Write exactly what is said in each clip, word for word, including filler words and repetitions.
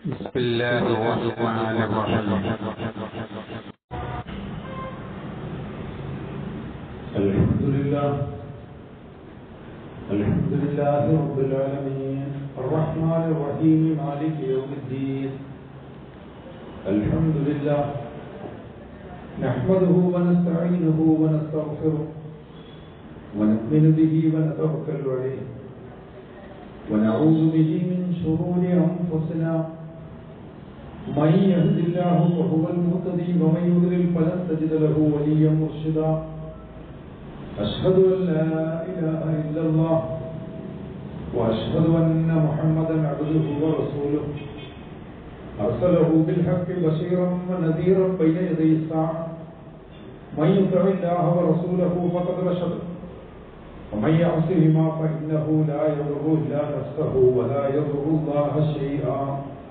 بسم الله الرحمن الرحيم. الحمد لله الحمد لله رب العالمين الرحمن الرحيم مالك يوم الدين. الحمد لله نحمده ونستعينه ونستغفره ونؤمن به ونتوكل عليه ونعوذ به من شرور أنفسنا. من يهد الله فهو المهتدي ومن يضلل فلن تجد له وليا مرشدا. أشهد أن لا إله إلا الله وأشهد أن محمدا عبده ورسوله أرسله بالحق بشيرا ونذيرا بين يدي الساعة. من يطع الله ورسوله فقد رشد ومن يعصهما فإنه لا يضر إلا نفسه ولا يضر الله شيئا.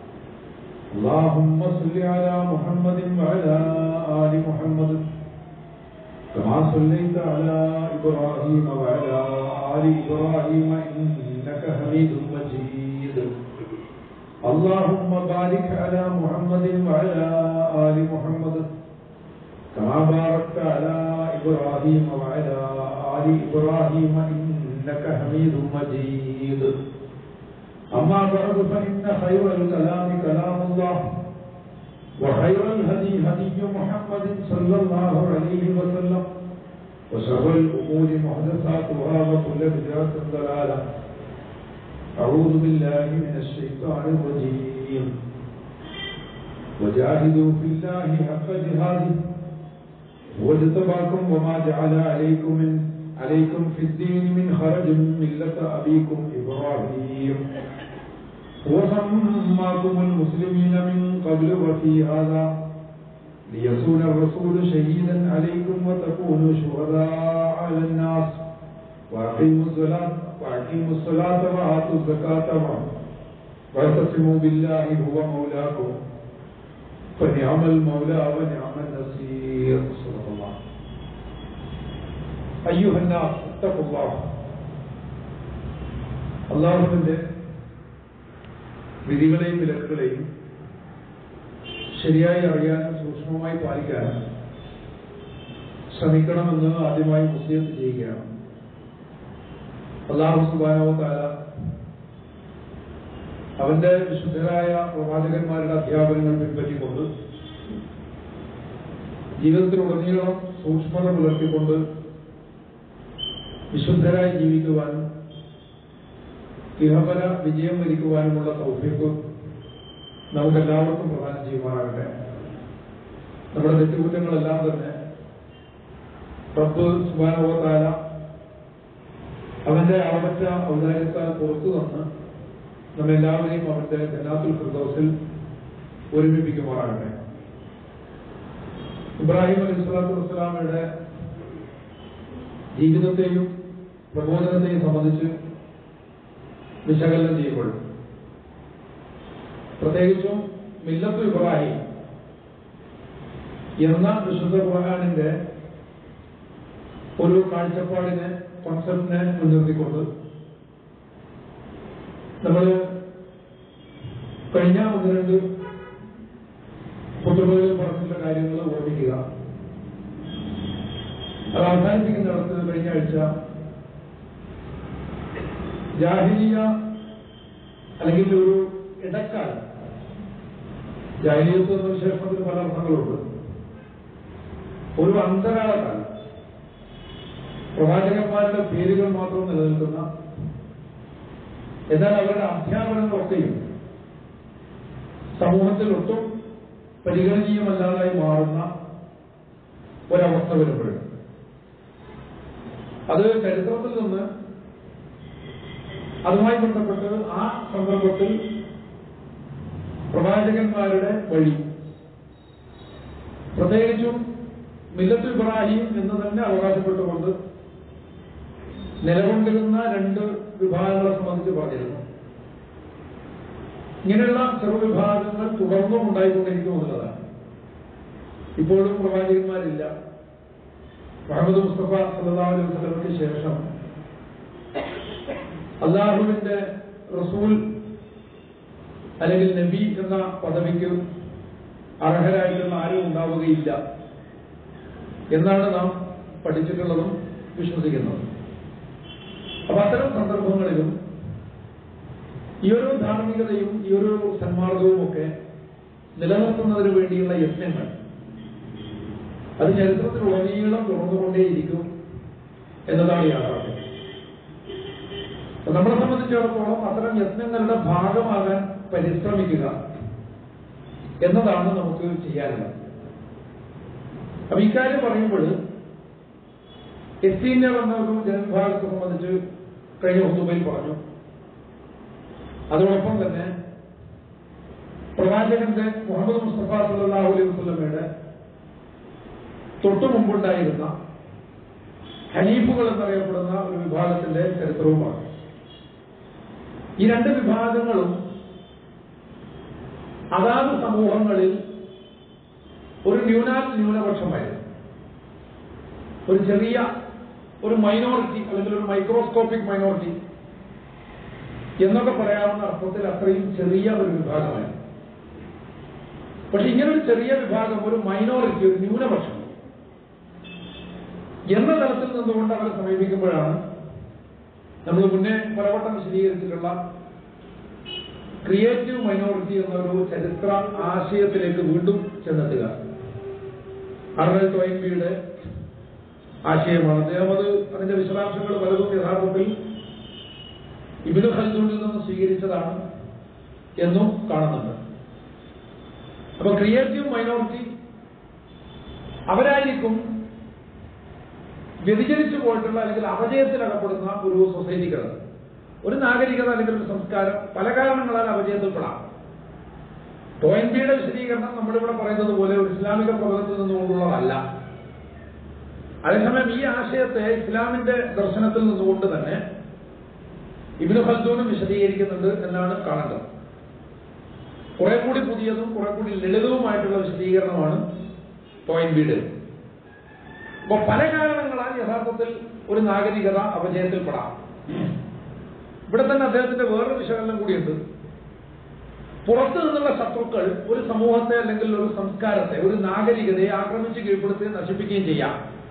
اللهم صل على محمد وعلى آل محمد كما صليت على إبراهيم وعلى آل إبراهيم إنك حميد مجيد. اللهم بارك على محمد وعلى آل محمد كما باركت على إبراهيم وعلى آل إبراهيم إنك حميد مجيد. أما بعد فإن خير الكلام كلام الله وخير الهدي هدي محمد صلى الله عليه وسلم وشر الأمور محدثاتها وكل بدعة ضلالة. أعوذ بالله من الشيطان الرجيم. وجاهدوا في الله حق جهاده واجتباكم وما جعل عليكم من عليكم في الدين من خرج ملة أبيكم إبراهيم وسماكم المسلمين من قبل وفي هذا ليكون الرسول شهيدا عليكم وتكونوا شهداء على الناس وأقيموا الصلاة وأقيموا الصلاة وآتوا الزكاة واعتصموا بالله هو مولاكم فنعم المولى ونعم النصير. صدق الله. أيها الناس اتقوا الله. അല്ലാഹുവിന്റെ വിധികളെയും വിലക്കുകളെയും ശരിയായി അറിയാനും സൂക്ഷ്മമായി പാലിക്കാനും ശ്രമിക്കണമെന്ന് ആദ്യമായി വസിയത്ത് ചെയ്യുകയാണ്. അല്ലാഹു സുബ്ഹാനഹു വ തആല അവന്റെ വിശുദ്ധരായ പ്രവാചകന്മാരുടെ അധ്യാപനങ്ങൾ പിൻപറ്റിക്കൊണ്ട് ജീവിതത്തിലുടനീളം സൂക്ഷ്മത പുലർത്തിക്കൊണ്ട് വിശുദ്ധരായി ജീവിക്കുവാനും ഇഹപര വിജയം വരിക്കുവാനുമുള്ള തൗഫീഖ് നമുക്കെല്ലാവർക്കും പ്രദാനം ചെയ്യുമാറാകട്ടെ. നമ്മുടെ തെറ്റുകുറ്റങ്ങളെല്ലാം തന്നെ റബ്ബ് സുബ്ഹാനഹു വ തആല അവന്റെ അളവറ്റ ഔദാര്യത്താൽ പുറത്തു തന്ന് നമ്മെല്ലാവരെയും അവന്റെ ജന്നാത്തുൽ ഫിർദൗസിൽ ഒരുമിപ്പിക്കുമാറാകട്ടെ. ഇബ്രാഹിം അലൈഹി സ്വലാത്തു വസ്സലാമയുടെ ജീവിതത്തെയും പ്രബോധനത്തെയും സംബന്ധിച്ച് വിശകലനം ചെയ്യപ്പെടും. പ്രത്യേകിച്ചും മില്ലത്തു ഇബ്രാഹിം എന്ന വിശുദ്ധ ഖുർആനിന്റെ ഒരു കാഴ്ചപ്പാടിനെ കോൺസെപ്റ്റിനെ മുൻനിർത്തിക്കൊണ്ട് നമ്മൾ കഴിഞ്ഞ ഒന്ന് രണ്ട് കുത്തുബകളിൽ പറഞ്ഞിട്ടുള്ള കാര്യങ്ങൾ ഓർമ്മിക്കുക. അത് അവസാനിപ്പിക്കുന്നിടത്ത് കഴിഞ്ഞ ആഴ്ച ജാഹിലിയ അല്ലെങ്കിൽ ഒരു ഇടക്കാലം, ജാഹിലിയത്ത് എന്ന വിശേഷണത്തിന് പല അർത്ഥങ്ങളുണ്ട്. ഒരു അന്തരാളകാലം, പ്രവാചകന്മാരുടെ പേരുകൾ മാത്രം നിലനിൽക്കുന്ന, എന്നാൽ അവരുടെ അധ്യാപനങ്ങളൊക്കെയും സമൂഹത്തിൽ ഒട്ടും പരിഗണനീയമല്ലാതായി മാറുന്ന ഒരവസ്ഥ വരുമ്പോഴും അത് ചരിത്രത്തിൽ നിന്ന് അതുമായി ബന്ധപ്പെട്ട് ആ സന്ദർഭത്തിൽ പ്രവാചകന്മാരുടെ വഴി, പ്രത്യേകിച്ചും മില്ലത്തുൽ ഇബ്രാഹിം എന്ന് തന്നെ അവകാശപ്പെട്ടുകൊണ്ട് നിലകൊണ്ടിരുന്ന രണ്ട് വിഭാഗങ്ങളെ സംബന്ധിച്ച് പറഞ്ഞിരുന്നു. ഇങ്ങനെയുള്ള ചെറുവിഭാഗങ്ങൾ തുടർന്നും ഉണ്ടായിക്കൊണ്ടിരിക്കുമെന്നുള്ളതാണ്. ഇപ്പോഴും പ്രവാചകന്മാരില്ല. മുഹമ്മദ് മുസ്തഫ സല്ലല്ലാഹു അലൈഹി വസല്ലമയ്ക്ക് ശേഷം അല്ലാഹുവിന്റെ റസൂൽ അല്ലെങ്കിൽ നബി എന്ന പദവിക്ക് അർഹരായിട്ടുള്ള ആരും ഉണ്ടാവുകയില്ല എന്നാണ് നാം പഠിച്ചിട്ടുള്ളതും വിശ്വസിക്കുന്നതും. അപ്പൊ അത്തരം സന്ദർഭങ്ങളിലും ഈ ഒരു ധാർമ്മികതയും ഈ ഒരു സന്മാർഗവും ഒക്കെ നിലനിർത്തുന്നതിന് വേണ്ടിയുള്ള യത്നങ്ങൾ അത് ചരിത്രത്തിലുടനീളം തുറന്നുകൊണ്ടേയിരിക്കും എന്നതാണ് യാഥാർത്ഥ്യം. നമ്മളെ സംബന്ധിച്ചിടത്തോളം അത്തരം യത്നങ്ങളുടെ ഭാഗമാകാൻ പരിശ്രമിക്കുക എന്നതാണ് നമുക്ക് ചെയ്യാനുള്ളത്. അപ്പൊ ഇക്കാര്യം പറയുമ്പോൾ എസ്തീന്യർ എന്ന ഒരു ജനവിഭാഗത്തെ സംബന്ധിച്ച് കഴിഞ്ഞ ഹുതുബയിൽ പറഞ്ഞു. അതോടൊപ്പം തന്നെ പ്രവാചകന്റെ മുഹമ്മദ് മുസ്തഫ സല്ലല്ലാഹു അലൈഹി വസല്ലമയുടെ തൊട്ടു മുമ്പുണ്ടായിരുന്ന ഹനീഫുകൾ എന്നറിയപ്പെടുന്ന ഒരു വിഭാഗത്തിന്റെ ചരിത്രവുമാണ്. ഈ രണ്ട് വിഭാഗങ്ങളും അതാത് സമൂഹങ്ങളിൽ ഒരു ന്യൂനാൽ ന്യൂനപക്ഷമായിരുന്നു. ഒരു ചെറിയ ഒരു മൈനോറിറ്റി അല്ലെങ്കിൽ ഒരു മൈക്രോസ്കോപ്പിക് മൈനോറിറ്റി എന്നൊക്കെ പറയാവുന്ന അർത്ഥത്തിൽ അത്രയും ചെറിയ ഒരു വിഭാഗമായിരുന്നു. പക്ഷെ ഇങ്ങനൊരു ചെറിയ വിഭാഗം, ഒരു മൈനോറിറ്റി, ഒരു ന്യൂനപക്ഷം എന്ന തലത്തിൽ നിന്നുകൊണ്ട് അവരെ സമീപിക്കുമ്പോഴാണ് നമ്മൾ മുന്നേ പലവട്ടം വിശദീകരിച്ചിട്ടുള്ള ക്രിയേറ്റീവ് മൈനോറിറ്റി എന്നൊരു ചരിത്ര ആശയത്തിലേക്ക് വീണ്ടും ചെന്നെത്തുക. അർണൽഡ് ടോയിൻബിയുടെ ആശയമാണ്. അദ്ദേഹം അത് അതിന്റെ വിശദാംശങ്ങൾ പലതും യഥാർത്ഥത്തിൽ ഇബ്നു ഖൽദൂനിൽ നിന്ന് സ്വീകരിച്ചതാണ് എന്നും കാണുന്നുണ്ട്. അപ്പൊ ക്രിയേറ്റീവ് മൈനോറിറ്റി അവരായിരിക്കും വ്യതിചലിച്ചു പോയിട്ടുള്ള അല്ലെങ്കിൽ അപജയത്തിൽ അകപ്പെടുന്ന ഒരു സൊസൈറ്റികൾ, ഒരു നാഗരികത അല്ലെങ്കിൽ ഒരു സംസ്കാരം പല കാരണങ്ങളാൽ അപജയത്തിൽപ്പെടാം. ടോയിൻബിയുടെ വിശദീകരണം നമ്മളിവിടെ പറയുന്നത് പോലെ ഒരു ഇസ്ലാമിക പ്രബന്ധത്തിൽ നിന്നുകൊണ്ടുള്ളതല്ല. അതേസമയം ഈ ആശയത്തെ ഇസ്ലാമിന്റെ ദർശനത്തിൽ നിന്നുകൊണ്ട് തന്നെ ഇബ്നു ഖൽദൂനും വിശദീകരിക്കുന്നുണ്ട് എന്നാണ് കാണേണ്ടത്. കുറെ കൂടി പുതിയതും കുറെ കൂടി ലളിതവുമായിട്ടുള്ള വിശദീകരണമാണ് ടോയിൻബിയുടെ. അപ്പൊ പല കാരണങ്ങളാൽ യഥാർത്ഥത്തിൽ ഒരു നാഗരികത അപജയത്തിൽപ്പെടാം. ഇവിടെ തന്നെ അദ്ദേഹത്തിന്റെ വേറൊരു വിശകലനം കൂടിയുണ്ട്. പുറത്തു നിന്നുള്ള ശത്രുക്കൾ ഒരു സമൂഹത്തെ അല്ലെങ്കിൽ ഒരു സംസ്കാരത്തെ, ഒരു നാഗരികതയെ ആക്രമിച്ച് കീഴ്പ്പെടുത്തുകയും നശിപ്പിക്കുകയും ചെയ്യാം.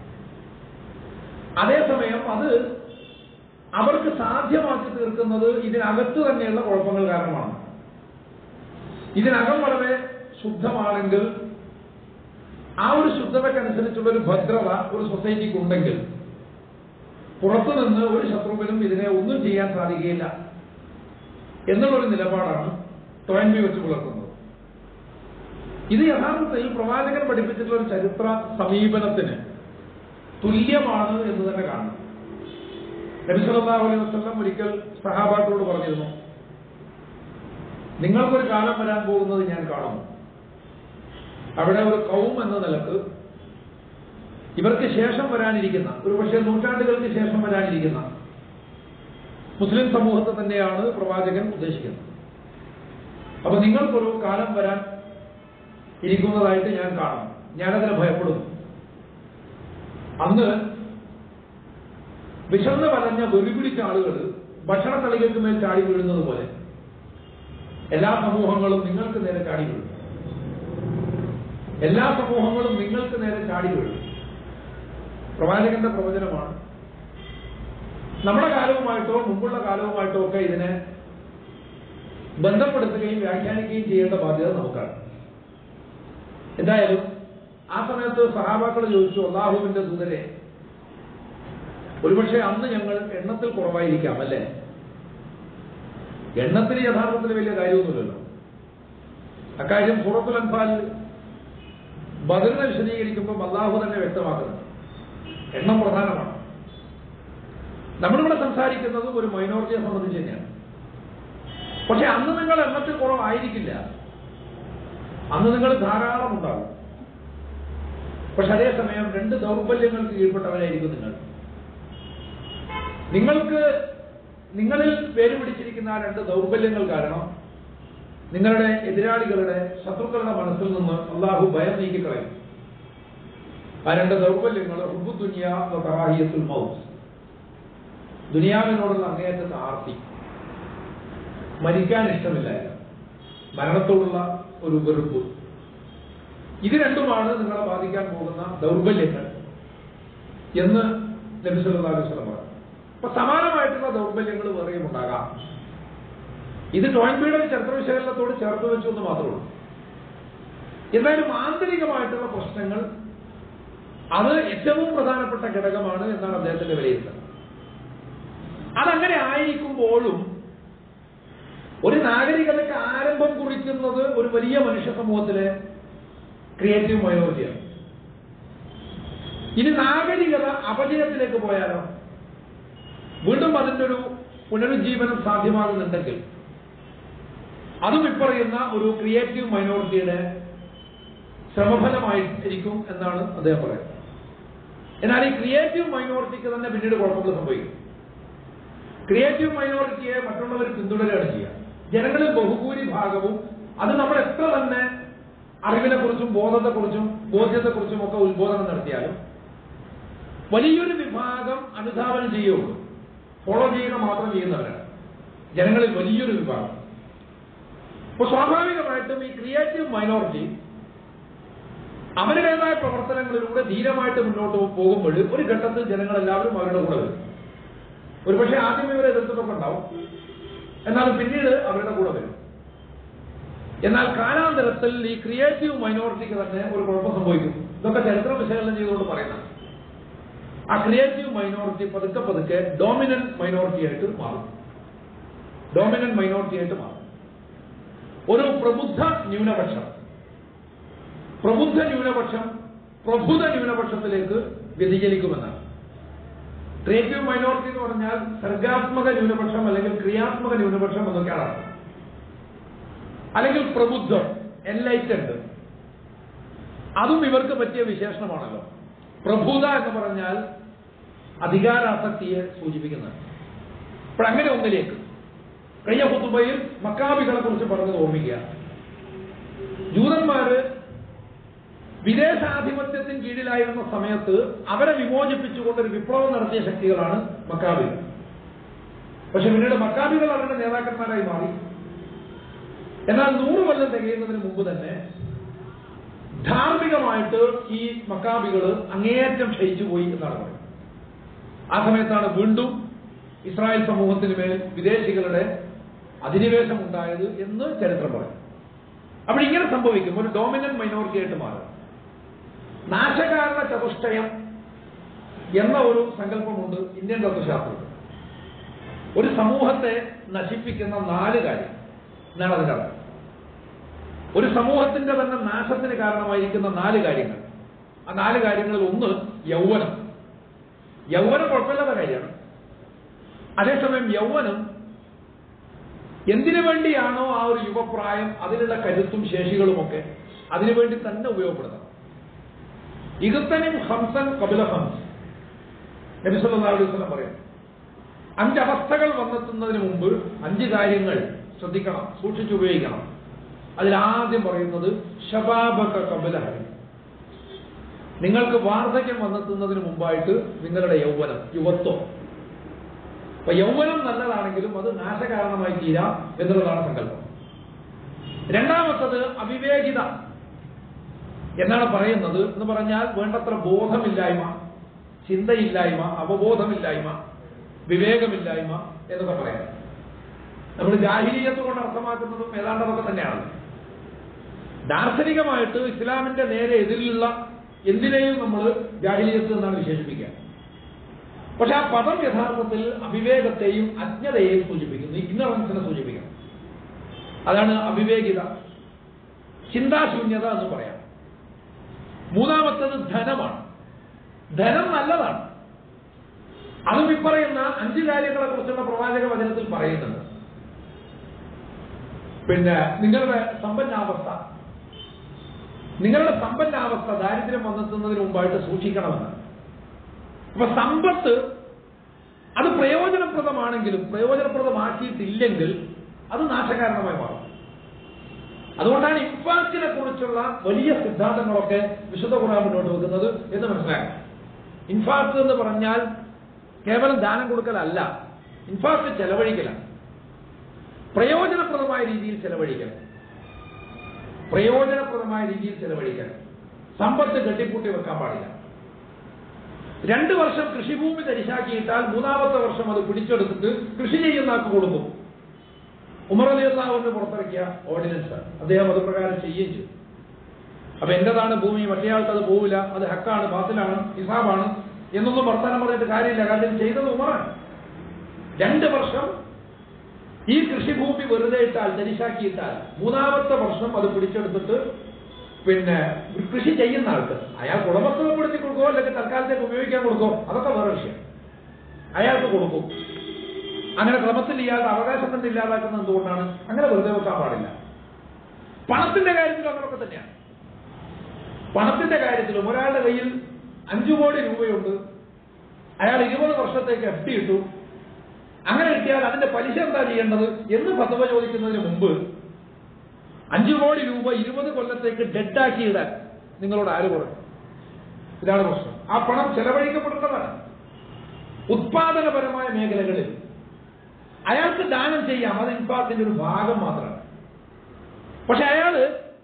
അതേസമയം അത് അവർക്ക് സാധ്യമാക്കി തീർക്കുന്നത് ഇതിനകത്ത് തന്നെയുള്ള കുഴപ്പങ്ങൾ കാരണമാണ്. ഇതിനകം വളരെ ശുദ്ധമാണെങ്കിൽ ആ ഒരു ശുദ്ധതയ്ക്കനുസരിച്ചുള്ള ഒരു ഭദ്രത ഒരു സൊസൈറ്റിക്ക് ഉണ്ടെങ്കിൽ പുറത്തുനിന്ന് ഒരു ശത്രുവിനും ഇതിനെ ഒന്നും ചെയ്യാൻ സാധിക്കുകയില്ല എന്നുള്ളൊരു നിലപാടാണ് ടോയിൻബി വെച്ച് പുലർത്തുന്നത്. ഇത് യഥാർത്ഥത്തിൽ പ്രവാചകൻ പഠിപ്പിച്ചിട്ടുള്ള ഒരു ചരിത്ര സമീപനത്തിന് തുല്യമാണ് എന്ന് തന്നെ കാണണം. നബി സല്ലല്ലാഹു അലൈഹി വസല്ലം ഒരിക്കൽ സഹാബാക്കളോട് പറഞ്ഞിരുന്നു, നിങ്ങൾക്കൊരു കാലം വരാൻ പോകുന്നത് ഞാൻ കാണുന്നു. അവിടെ ഒരു കൗം എന്ന നിലക്ക് ഇവർക്ക് ശേഷം വരാനിരിക്കുന്ന, ഒരു പക്ഷേ നൂറ്റാണ്ടുകൾക്ക് ശേഷം വരാനിരിക്കുന്ന മുസ്ലിം സമൂഹത്തെ തന്നെയാണ് പ്രവാചകൻ ഉദ്ദേശിക്കുന്നത്. അപ്പൊ നിങ്ങൾക്കൊരു കാലം വരാൻ ഇരിക്കുന്നതായിട്ട് ഞാൻ കാണും. ഞാനതിനെ ഭയപ്പെടുന്നു. അന്ന് വിശന്ന് വലഞ്ഞ വെറിപിടിച്ച ആളുകൾ ഭക്ഷണ തളികൾക്ക് മേൽ ചാടി വീഴുന്നത് പോലെ എല്ലാ സമൂഹങ്ങളും നിങ്ങൾക്ക് നേരെ ചാടി വീഴും. എല്ലാ സമൂഹങ്ങളും നിങ്ങൾക്ക് നേരെ ചാടി വീഴും. പ്രവാചകന്റെ പ്രവചനമാണ്. നമ്മുടെ കാലവുമായിട്ടോ മുമ്പുള്ള കാലവുമായിട്ടോ ഒക്കെ ഇതിനെ ബന്ധപ്പെടുത്തുകയും വ്യാഖ്യാനിക്കുകയും ചെയ്യേണ്ട ബാധ്യത നമുക്കാണ്. എന്തായാലും ആ സമയത്ത് സഹാബാക്കൾ ചോദിച്ചു, അല്ലാഹുവിന്റെ ദൂതരെ, ഒരുപക്ഷെ അന്ന് ഞങ്ങൾ എണ്ണത്തിൽ കുറവായിരിക്കാം അല്ലേ? എണ്ണത്തിന് യഥാർത്ഥത്തിൽ വലിയ കാര്യമൊന്നുമില്ലല്ലോ. അക്കാര്യം സൂറത്തുൽ അൻഫാൽ ബദറിനെ വിശദീകരിക്കുമ്പോൾ അല്ലാഹു തന്നെ വ്യക്തമാക്കുന്നു, എണ്ണം പ്രധാനമാണ്. നമ്മളിവിടെ സംസാരിക്കുന്നത് ഒരു മൈനോറിറ്റിയെ സംബന്ധിച്ച് തന്നെയാണ്. പക്ഷെ അന്ന് നിങ്ങൾ എണ്ണത്തിൽ കുറവായിരിക്കില്ല, അന്ന് നിങ്ങൾ ധാരാളം ഉണ്ടാകും. പക്ഷെ അതേസമയം രണ്ട് ദൗർബല്യങ്ങൾക്ക് കീഴ്പ്പെട്ടവരായിരിക്കും നിങ്ങൾ. നിങ്ങൾക്ക് നിങ്ങളിൽ പേര് പിടിച്ചിരിക്കുന്ന ആ രണ്ട് ദൗർബല്യങ്ങൾ കാരണം നിങ്ങളുടെ എതിരാളികളുടെ, ശത്രുക്കളുടെ മനസ്സിൽ നിന്ന് അള്ളാഹു ഭയം നീക്കിക്കളയും. ആ രണ്ട് ദൗർബല്യങ്ങൾ ഹുബ്ബു ദുനിയ വ കറാഹിയത്തുൽ മൗത്ത്, ദുനിയാവിനോടുള്ള അങ്ങേയറ്റത്തെ ആർത്തി, മരിക്കാൻ ഇഷ്ടമില്ലായിരുന്നു. മരണത്തോടുള്ള ഒരു വെറുപ്പ്. ഇത് രണ്ടുമാണ് നിങ്ങളെ ബാധിക്കാൻ പോകുന്ന ദൗർബല്യങ്ങൾ എന്ന് നബി സല്ലല്ലാഹു അലൈഹി വസല്ലം പറഞ്ഞു. അപ്പൊ സമാനമായിട്ടുള്ള ദൗർബല്യങ്ങൾ വേറെയും ഉണ്ടാകാം. ഇത് ടോയിൻബിയുടെ ചരിത്ര വിശകലനത്തോട് ചേർത്ത് വെച്ചു എന്ന് മാത്രമേ ഉള്ളൂ. എന്തായാലും ആന്തരികമായിട്ടുള്ള പ്രശ്നങ്ങൾ അത് ഏറ്റവും പ്രധാനപ്പെട്ട ഘടകമാണ് എന്നാണ് അദ്ദേഹത്തിന്റെ വിലയിരുത്തൽ. അതങ്ങനെ ആയിരിക്കുമ്പോഴും ഒരു നാഗരികതയ്ക്ക് ആരംഭം കുറിക്കുന്നത് ഒരു വലിയ മനുഷ്യ സമൂഹത്തിലെ ക്രിയേറ്റീവ് മൈനോറിറ്റിയാണ്. ഇനി നാഗരികത അപജയത്തിലേക്ക് പോയാലോ, വീണ്ടും അതിന്റെ ഒരു പുനരുജ്ജീവനം സാധ്യമാകുന്നുണ്ടെങ്കിൽ അതും ഇപ്പറയുന്ന ഒരു ക്രിയേറ്റീവ് മൈനോറിറ്റിയുടെ ശ്രമഫലമായിരിക്കും എന്നാണ് അദ്ദേഹം പറയുന്നത്. എന്നാൽ ഈ ക്രിയേറ്റീവ് മൈനോറിറ്റിക്ക് തന്നെ പിന്നീട് കുഴപ്പങ്ങൾ സംഭവിക്കും. ക്രിയേറ്റീവ് മൈനോറിറ്റിയെ മറ്റുള്ളവർ പിന്തുടരുകയാണ് ചെയ്യുക. ജനങ്ങളിൽ ബഹുഭൂരിഭാഗവും അത് നമ്മൾ എത്ര തന്നെ അറിവിനെ കുറിച്ചും ബോധത്തെക്കുറിച്ചും ബോധ്യത്തെക്കുറിച്ചും ഒക്കെ ഉത്ബോധനം നടത്തിയാലും വലിയൊരു വിഭാഗം അനുധാവനം ചെയ്യുകയുള്ളൂ, ഫോളോ ചെയ്യുക മാത്രം ചെയ്യുന്നവരാണ് ജനങ്ങളിൽ വലിയൊരു വിഭാഗം. അപ്പൊ സ്വാഭാവികമായിട്ടും ഈ ക്രിയേറ്റീവ് മൈനോറിറ്റി അവരുടേതായ പ്രവർത്തനങ്ങളിലൂടെ ധീരമായിട്ട് മുന്നോട്ട് പോകുമ്പോൾ ഒരു ഘട്ടത്തിൽ ജനങ്ങളെല്ലാവരും അവരുടെ കൂടെ വരും. ഒരുപക്ഷെ ആദ്യം ഇവരെ എതിർത്തിട്ടൊക്കെ ഉണ്ടാവും, എന്നാൽ പിന്നീട് അവരുടെ കൂടെ വരും. എന്നാൽ കാലാന്തരത്തിൽ ഈ ക്രിയേറ്റീവ് മൈനോറിറ്റിക്ക് തന്നെ ഒരു കുഴപ്പം സംഭവിക്കും. ഇതൊക്കെ ചരിത്ര വിശകലനം ചെയ്തുകൊണ്ട് പറയുന്നത്. ആ ക്രിയേറ്റീവ് മൈനോറിറ്റി പതുക്കെ പതുക്കെ ഡോമിനന്റ് മൈനോറിറ്റി ആയിട്ട് മാറും. ഡോമിനന്റ് മൈനോറിറ്റി ആയിട്ട് മാറും. ഒരു പ്രബുദ്ധ ന്യൂനപക്ഷം പ്രബുദ്ധ ന്യൂനപക്ഷം പ്രബുദ്ധ ന്യൂനപക്ഷത്തിലേക്ക് വ്യതിചലിക്കുമെന്നാണ്. ക്രിയേറ്റീവ് മൈനോറിറ്റി എന്ന് പറഞ്ഞാൽ സർഗാത്മക ന്യൂനപക്ഷം അല്ലെങ്കിൽ ക്രിയാത്മക ന്യൂനപക്ഷം എന്നൊക്കെയാണ്. അല്ലെങ്കിൽ പ്രബുദ്ധം, എൻലൈറ്റൻഡ്, അതും ഇവർക്ക് പറ്റിയ വിശേഷണമാണല്ലോ. പ്രബുദ്ധ എന്ന് പറഞ്ഞാൽ അധികാരാസക്തിയെ സൂചിപ്പിക്കുന്നതാണ്. അപ്പോൾ അങ്ങനെ ഒന്നിലേക്ക് കഴിഞ്ഞ ഖുതുബയിൽ മക്കാബികളെ കുറിച്ച് പറഞ്ഞത് ഓർമ്മിക്കുക. ജൂതന്മാര് വിദേശാധിപത്യത്തിന് കീഴിലായിരുന്ന സമയത്ത് അവരെ വിമോചിപ്പിച്ചുകൊണ്ടൊരു വിപ്ലവം നടത്തിയ ശക്തികളാണ് മക്കാബികൾ. പക്ഷെ പിന്നീട് മക്കാബികൾ അവരുടെ നേതാക്കന്മാരായി മാറി. എന്നാൽ നൂറ് കൊല്ലം തികയുന്നതിന് മുമ്പ് തന്നെ ധാർമ്മികമായിട്ട് ഈ മക്കാബികൾ അങ്ങേയറ്റം ക്ഷയിച്ചുപോയി എന്നാണ് പറയുന്നത്. ആ സമയത്താണ് വീണ്ടും ഇസ്രായേൽ സമൂഹത്തിന് മേൽ വിദേശികളുടെ അധിനിവേശം ഉണ്ടായത് എന്ന് ചരിത്രം പറയും. അപ്പോൾ ഇങ്ങനെ സംഭവിക്കും, ഒരു ഡോമിനന്റ് മൈനോറിറ്റി ആയിട്ട് മാറും. നാശകാരണ ചതുഷ്ടയം എന്ന ഒരു സങ്കല്പമുണ്ട് ഇന്ത്യൻ തത്വശാസ്ത്രത്തിൽ. ഒരു സമൂഹത്തെ നശിപ്പിക്കുന്ന നാല് കാര്യം എന്നാണ് അതിന്റെ അർത്ഥം. ഒരു സമൂഹത്തിന്റെ തന്നെ നാശത്തിന് കാരണമായിരിക്കുന്ന നാല് കാര്യങ്ങൾ. ആ നാല് കാര്യങ്ങളിൽ ഒന്ന് യൗവനം. യൗവനം കുഴപ്പമില്ലാത്ത കാര്യമാണ്. അതേസമയം യൗവനം എന്തിനു വേണ്ടിയാണോ ആ ഒരു യുവപ്രായം, അതിനുള്ള കരുത്തും ശേഷികളുമൊക്കെ അതിനുവേണ്ടി തന്നെ ഉപയോഗപ്പെടുത്തണം. ഇഗത്തനും ഹംസൻ കപില ഹംസ് നബി സല്ലല്ലാഹു അലൈഹി വസല്ലം പറയുന്നു. അഞ്ചവസ്ഥകൾ വന്നെത്തുന്നതിന് മുമ്പ് അഞ്ച് കാര്യങ്ങൾ ശ്രദ്ധിക്കണം, സൂക്ഷിച്ചുപയോഗിക്കണം. അതിലാദ്യം പറയുന്നത് ശബാബക കപില ഹരി, നിങ്ങൾക്ക് വാർദ്ധക്യം വന്നെത്തുന്നതിന് മുമ്പായിട്ട് നിങ്ങളുടെ യൗവനം, യുവത്വം. അപ്പൊ യൗവനം നല്ലതാണെങ്കിലും അത് നാശകാരണമായി തീരാം എന്നുള്ളതാണ് സങ്കല്പം. രണ്ടാമത്തത് അവിവേകിത എന്നാണ് പറയുന്നത്. എന്ന് പറഞ്ഞാൽ വേണ്ടത്ര ബോധമില്ലായ്മ, ചിന്തയില്ലായ്മ, അവബോധമില്ലായ്മ, വിവേകമില്ലായ്മ എന്നൊക്കെ പറയാം. നമ്മൾ ജാഹിലിയ്യത്ത് കൊണ്ട് അർത്ഥമാക്കുന്നതും ഏതാണ്ടതൊക്കെ തന്നെയാണ്. ദാർശനികമായിട്ട് ഇസ്ലാമിന്റെ നേരെ എതിരിലുള്ള എന്തിനേയും നമ്മൾ ജാഹിലിയ്യത്ത് എന്നാണ് വിശേഷിപ്പിക്കുക. പക്ഷെ ആ പദം യഥാർത്ഥത്തിൽ അവിവേകത്തെയും അജ്ഞതയെയും സൂചിപ്പിക്കുന്നു, ഇഗ്നറൻസിനെ സൂചിപ്പിക്കുന്നു. അതാണ് അവിവേകിത, ചിന്താശൂന്യത എന്ന് പറയാം. മൂന്നാമത്തത് ധനമാണ്. ധനം നല്ലതാണ്. അതും ഇപ്പറയുന്ന അഞ്ച് കാര്യങ്ങളെ കുറിച്ചുള്ള പ്രവാചക വചനത്തിൽ പറയുന്നുണ്ട്. പിന്നെ നിങ്ങളുടെ സമ്പന്നാവസ്ഥ, നിങ്ങളുടെ സമ്പന്നാവസ്ഥ ദാരിദ്ര്യം വന്നെത്തുന്നതിന് മുമ്പായിട്ട് സൂക്ഷിക്കണമെന്ന്. അപ്പൊ സമ്പത്ത് അത് പ്രയോജനപ്രദമാണെങ്കിലും പ്രയോജനപ്രദമാക്കിയിട്ടില്ലെങ്കിൽ അത് നാശകാരണമായി മാറും. അതുകൊണ്ടാണ് ഇൻഫാക്കിനെ കുറിച്ചുള്ള വലിയ സിദ്ധാന്തങ്ങളൊക്കെ വിശുദ്ധ ഖുർആൻ മുന്നോട്ട് വെക്കുന്നത് എന്ന് മനസ്സിലാക്കണം. ഇൻഫാക്ക് എന്ന് പറഞ്ഞാൽ കേവലം ദാനം കൊടുക്കലല്ല, ഇൻഫാക്ക് ചെലവഴിക്കലാണ്, പ്രയോജനപ്രദമായ രീതിയിൽ ചെലവഴിക്കൽ. പ്രയോജനപ്രദമായ രീതിയിൽ ചെലവഴിക്കണം. സമ്പത്ത് കെട്ടിപ്പൂട്ടി വെക്കാൻ പാടില്ല. രണ്ടു വർഷം കൃഷിഭൂമി തരിശാക്കിയിട്ടാൽ മൂന്നാമത്തെ വർഷം അത് പിടിച്ചെടുത്തിട്ട് കൃഷി ചെയ്യുന്ന ആൾക്ക് കൊടുക്കും. ഉമർ റളിയല്ലാഹുവിന് പുറത്തിറക്കിയ ഓർഡിനൻസ് അദ്ദേഹം അത് പ്രകാരം ചെയ്യുകയും ചെയ്തു. അപ്പൊ എന്റേതാണ് ഭൂമി, മറ്റേയാൾക്ക് അത് പോവില്ല, അത് ഹക്കാണ്, ബാത്തിലാണ്, ഹിസാബാണ് എന്നൊന്നും വർത്തമാനം പറഞ്ഞിട്ട് കാര്യമില്ല. കാരണം ചെയ്തത് ഉമറാണ്. രണ്ട് വർഷം ഈ കൃഷിഭൂമി വെറുതെ ഇട്ടാൽ, തരിശാക്കിയിട്ടാൽ മൂന്നാമത്തെ വർഷം അത് പിടിച്ചെടുത്തിട്ട് പിന്നെ കൃഷി ചെയ്യുന്ന ആൾക്ക് അയാൾ ഉടമസ്ഥതപ്പെടുത്തി കൊടുക്കോ അല്ലെങ്കിൽ തൽക്കാലത്തേക്ക് ഉപയോഗിക്കാൻ കൊടുക്കോ അതൊക്കെ വേറെ വിഷയം. അയാൾക്ക് കൊടുക്കും. അങ്ങനെ ക്രമത്തിൽ ഇല്ലാതെ അവകാശം കൊണ്ട് ഇല്ലാതാക്കുന്നത് എന്തുകൊണ്ടാണ്? അങ്ങനെ വെറുതെ വെക്കാൻ പാടില്ല. പണത്തിന്റെ കാര്യത്തിലും അങ്ങനെയൊക്കെ തന്നെയാണ്. പണത്തിന്റെ കാര്യത്തിലും ഒരാളുടെ കയ്യിൽ അഞ്ചു കോടി രൂപയുണ്ട്, അയാൾ ഇരുപത് വർഷത്തേക്ക് എഫ് ഡി ഇട്ടു. അങ്ങനെ കിട്ടിയാൽ അതിന്റെ പലിശ എന്താ ചെയ്യേണ്ടത് എന്ന് ഫത്വ ചോദിക്കുന്നതിന് മുമ്പ് അഞ്ചു കോടി രൂപ ഇരുപത് കൊല്ലത്തേക്ക് ഡെഡാക്കി ഇടാൻ നിങ്ങളോട് ആര് പറഞ്ഞു? ഇതാണ് പ്രശ്നം. ആ പണം ചെലവഴിക്കപ്പെടേണ്ടതാണ്. ഉത്പാദനപരമായ മേഖലകളിൽ അയാൾക്ക് ദാനം ചെയ്യാം, അത് ഇൻഫാത്തിന്റെ ഒരു ഭാഗം മാത്രമാണ്. പക്ഷെ അയാള്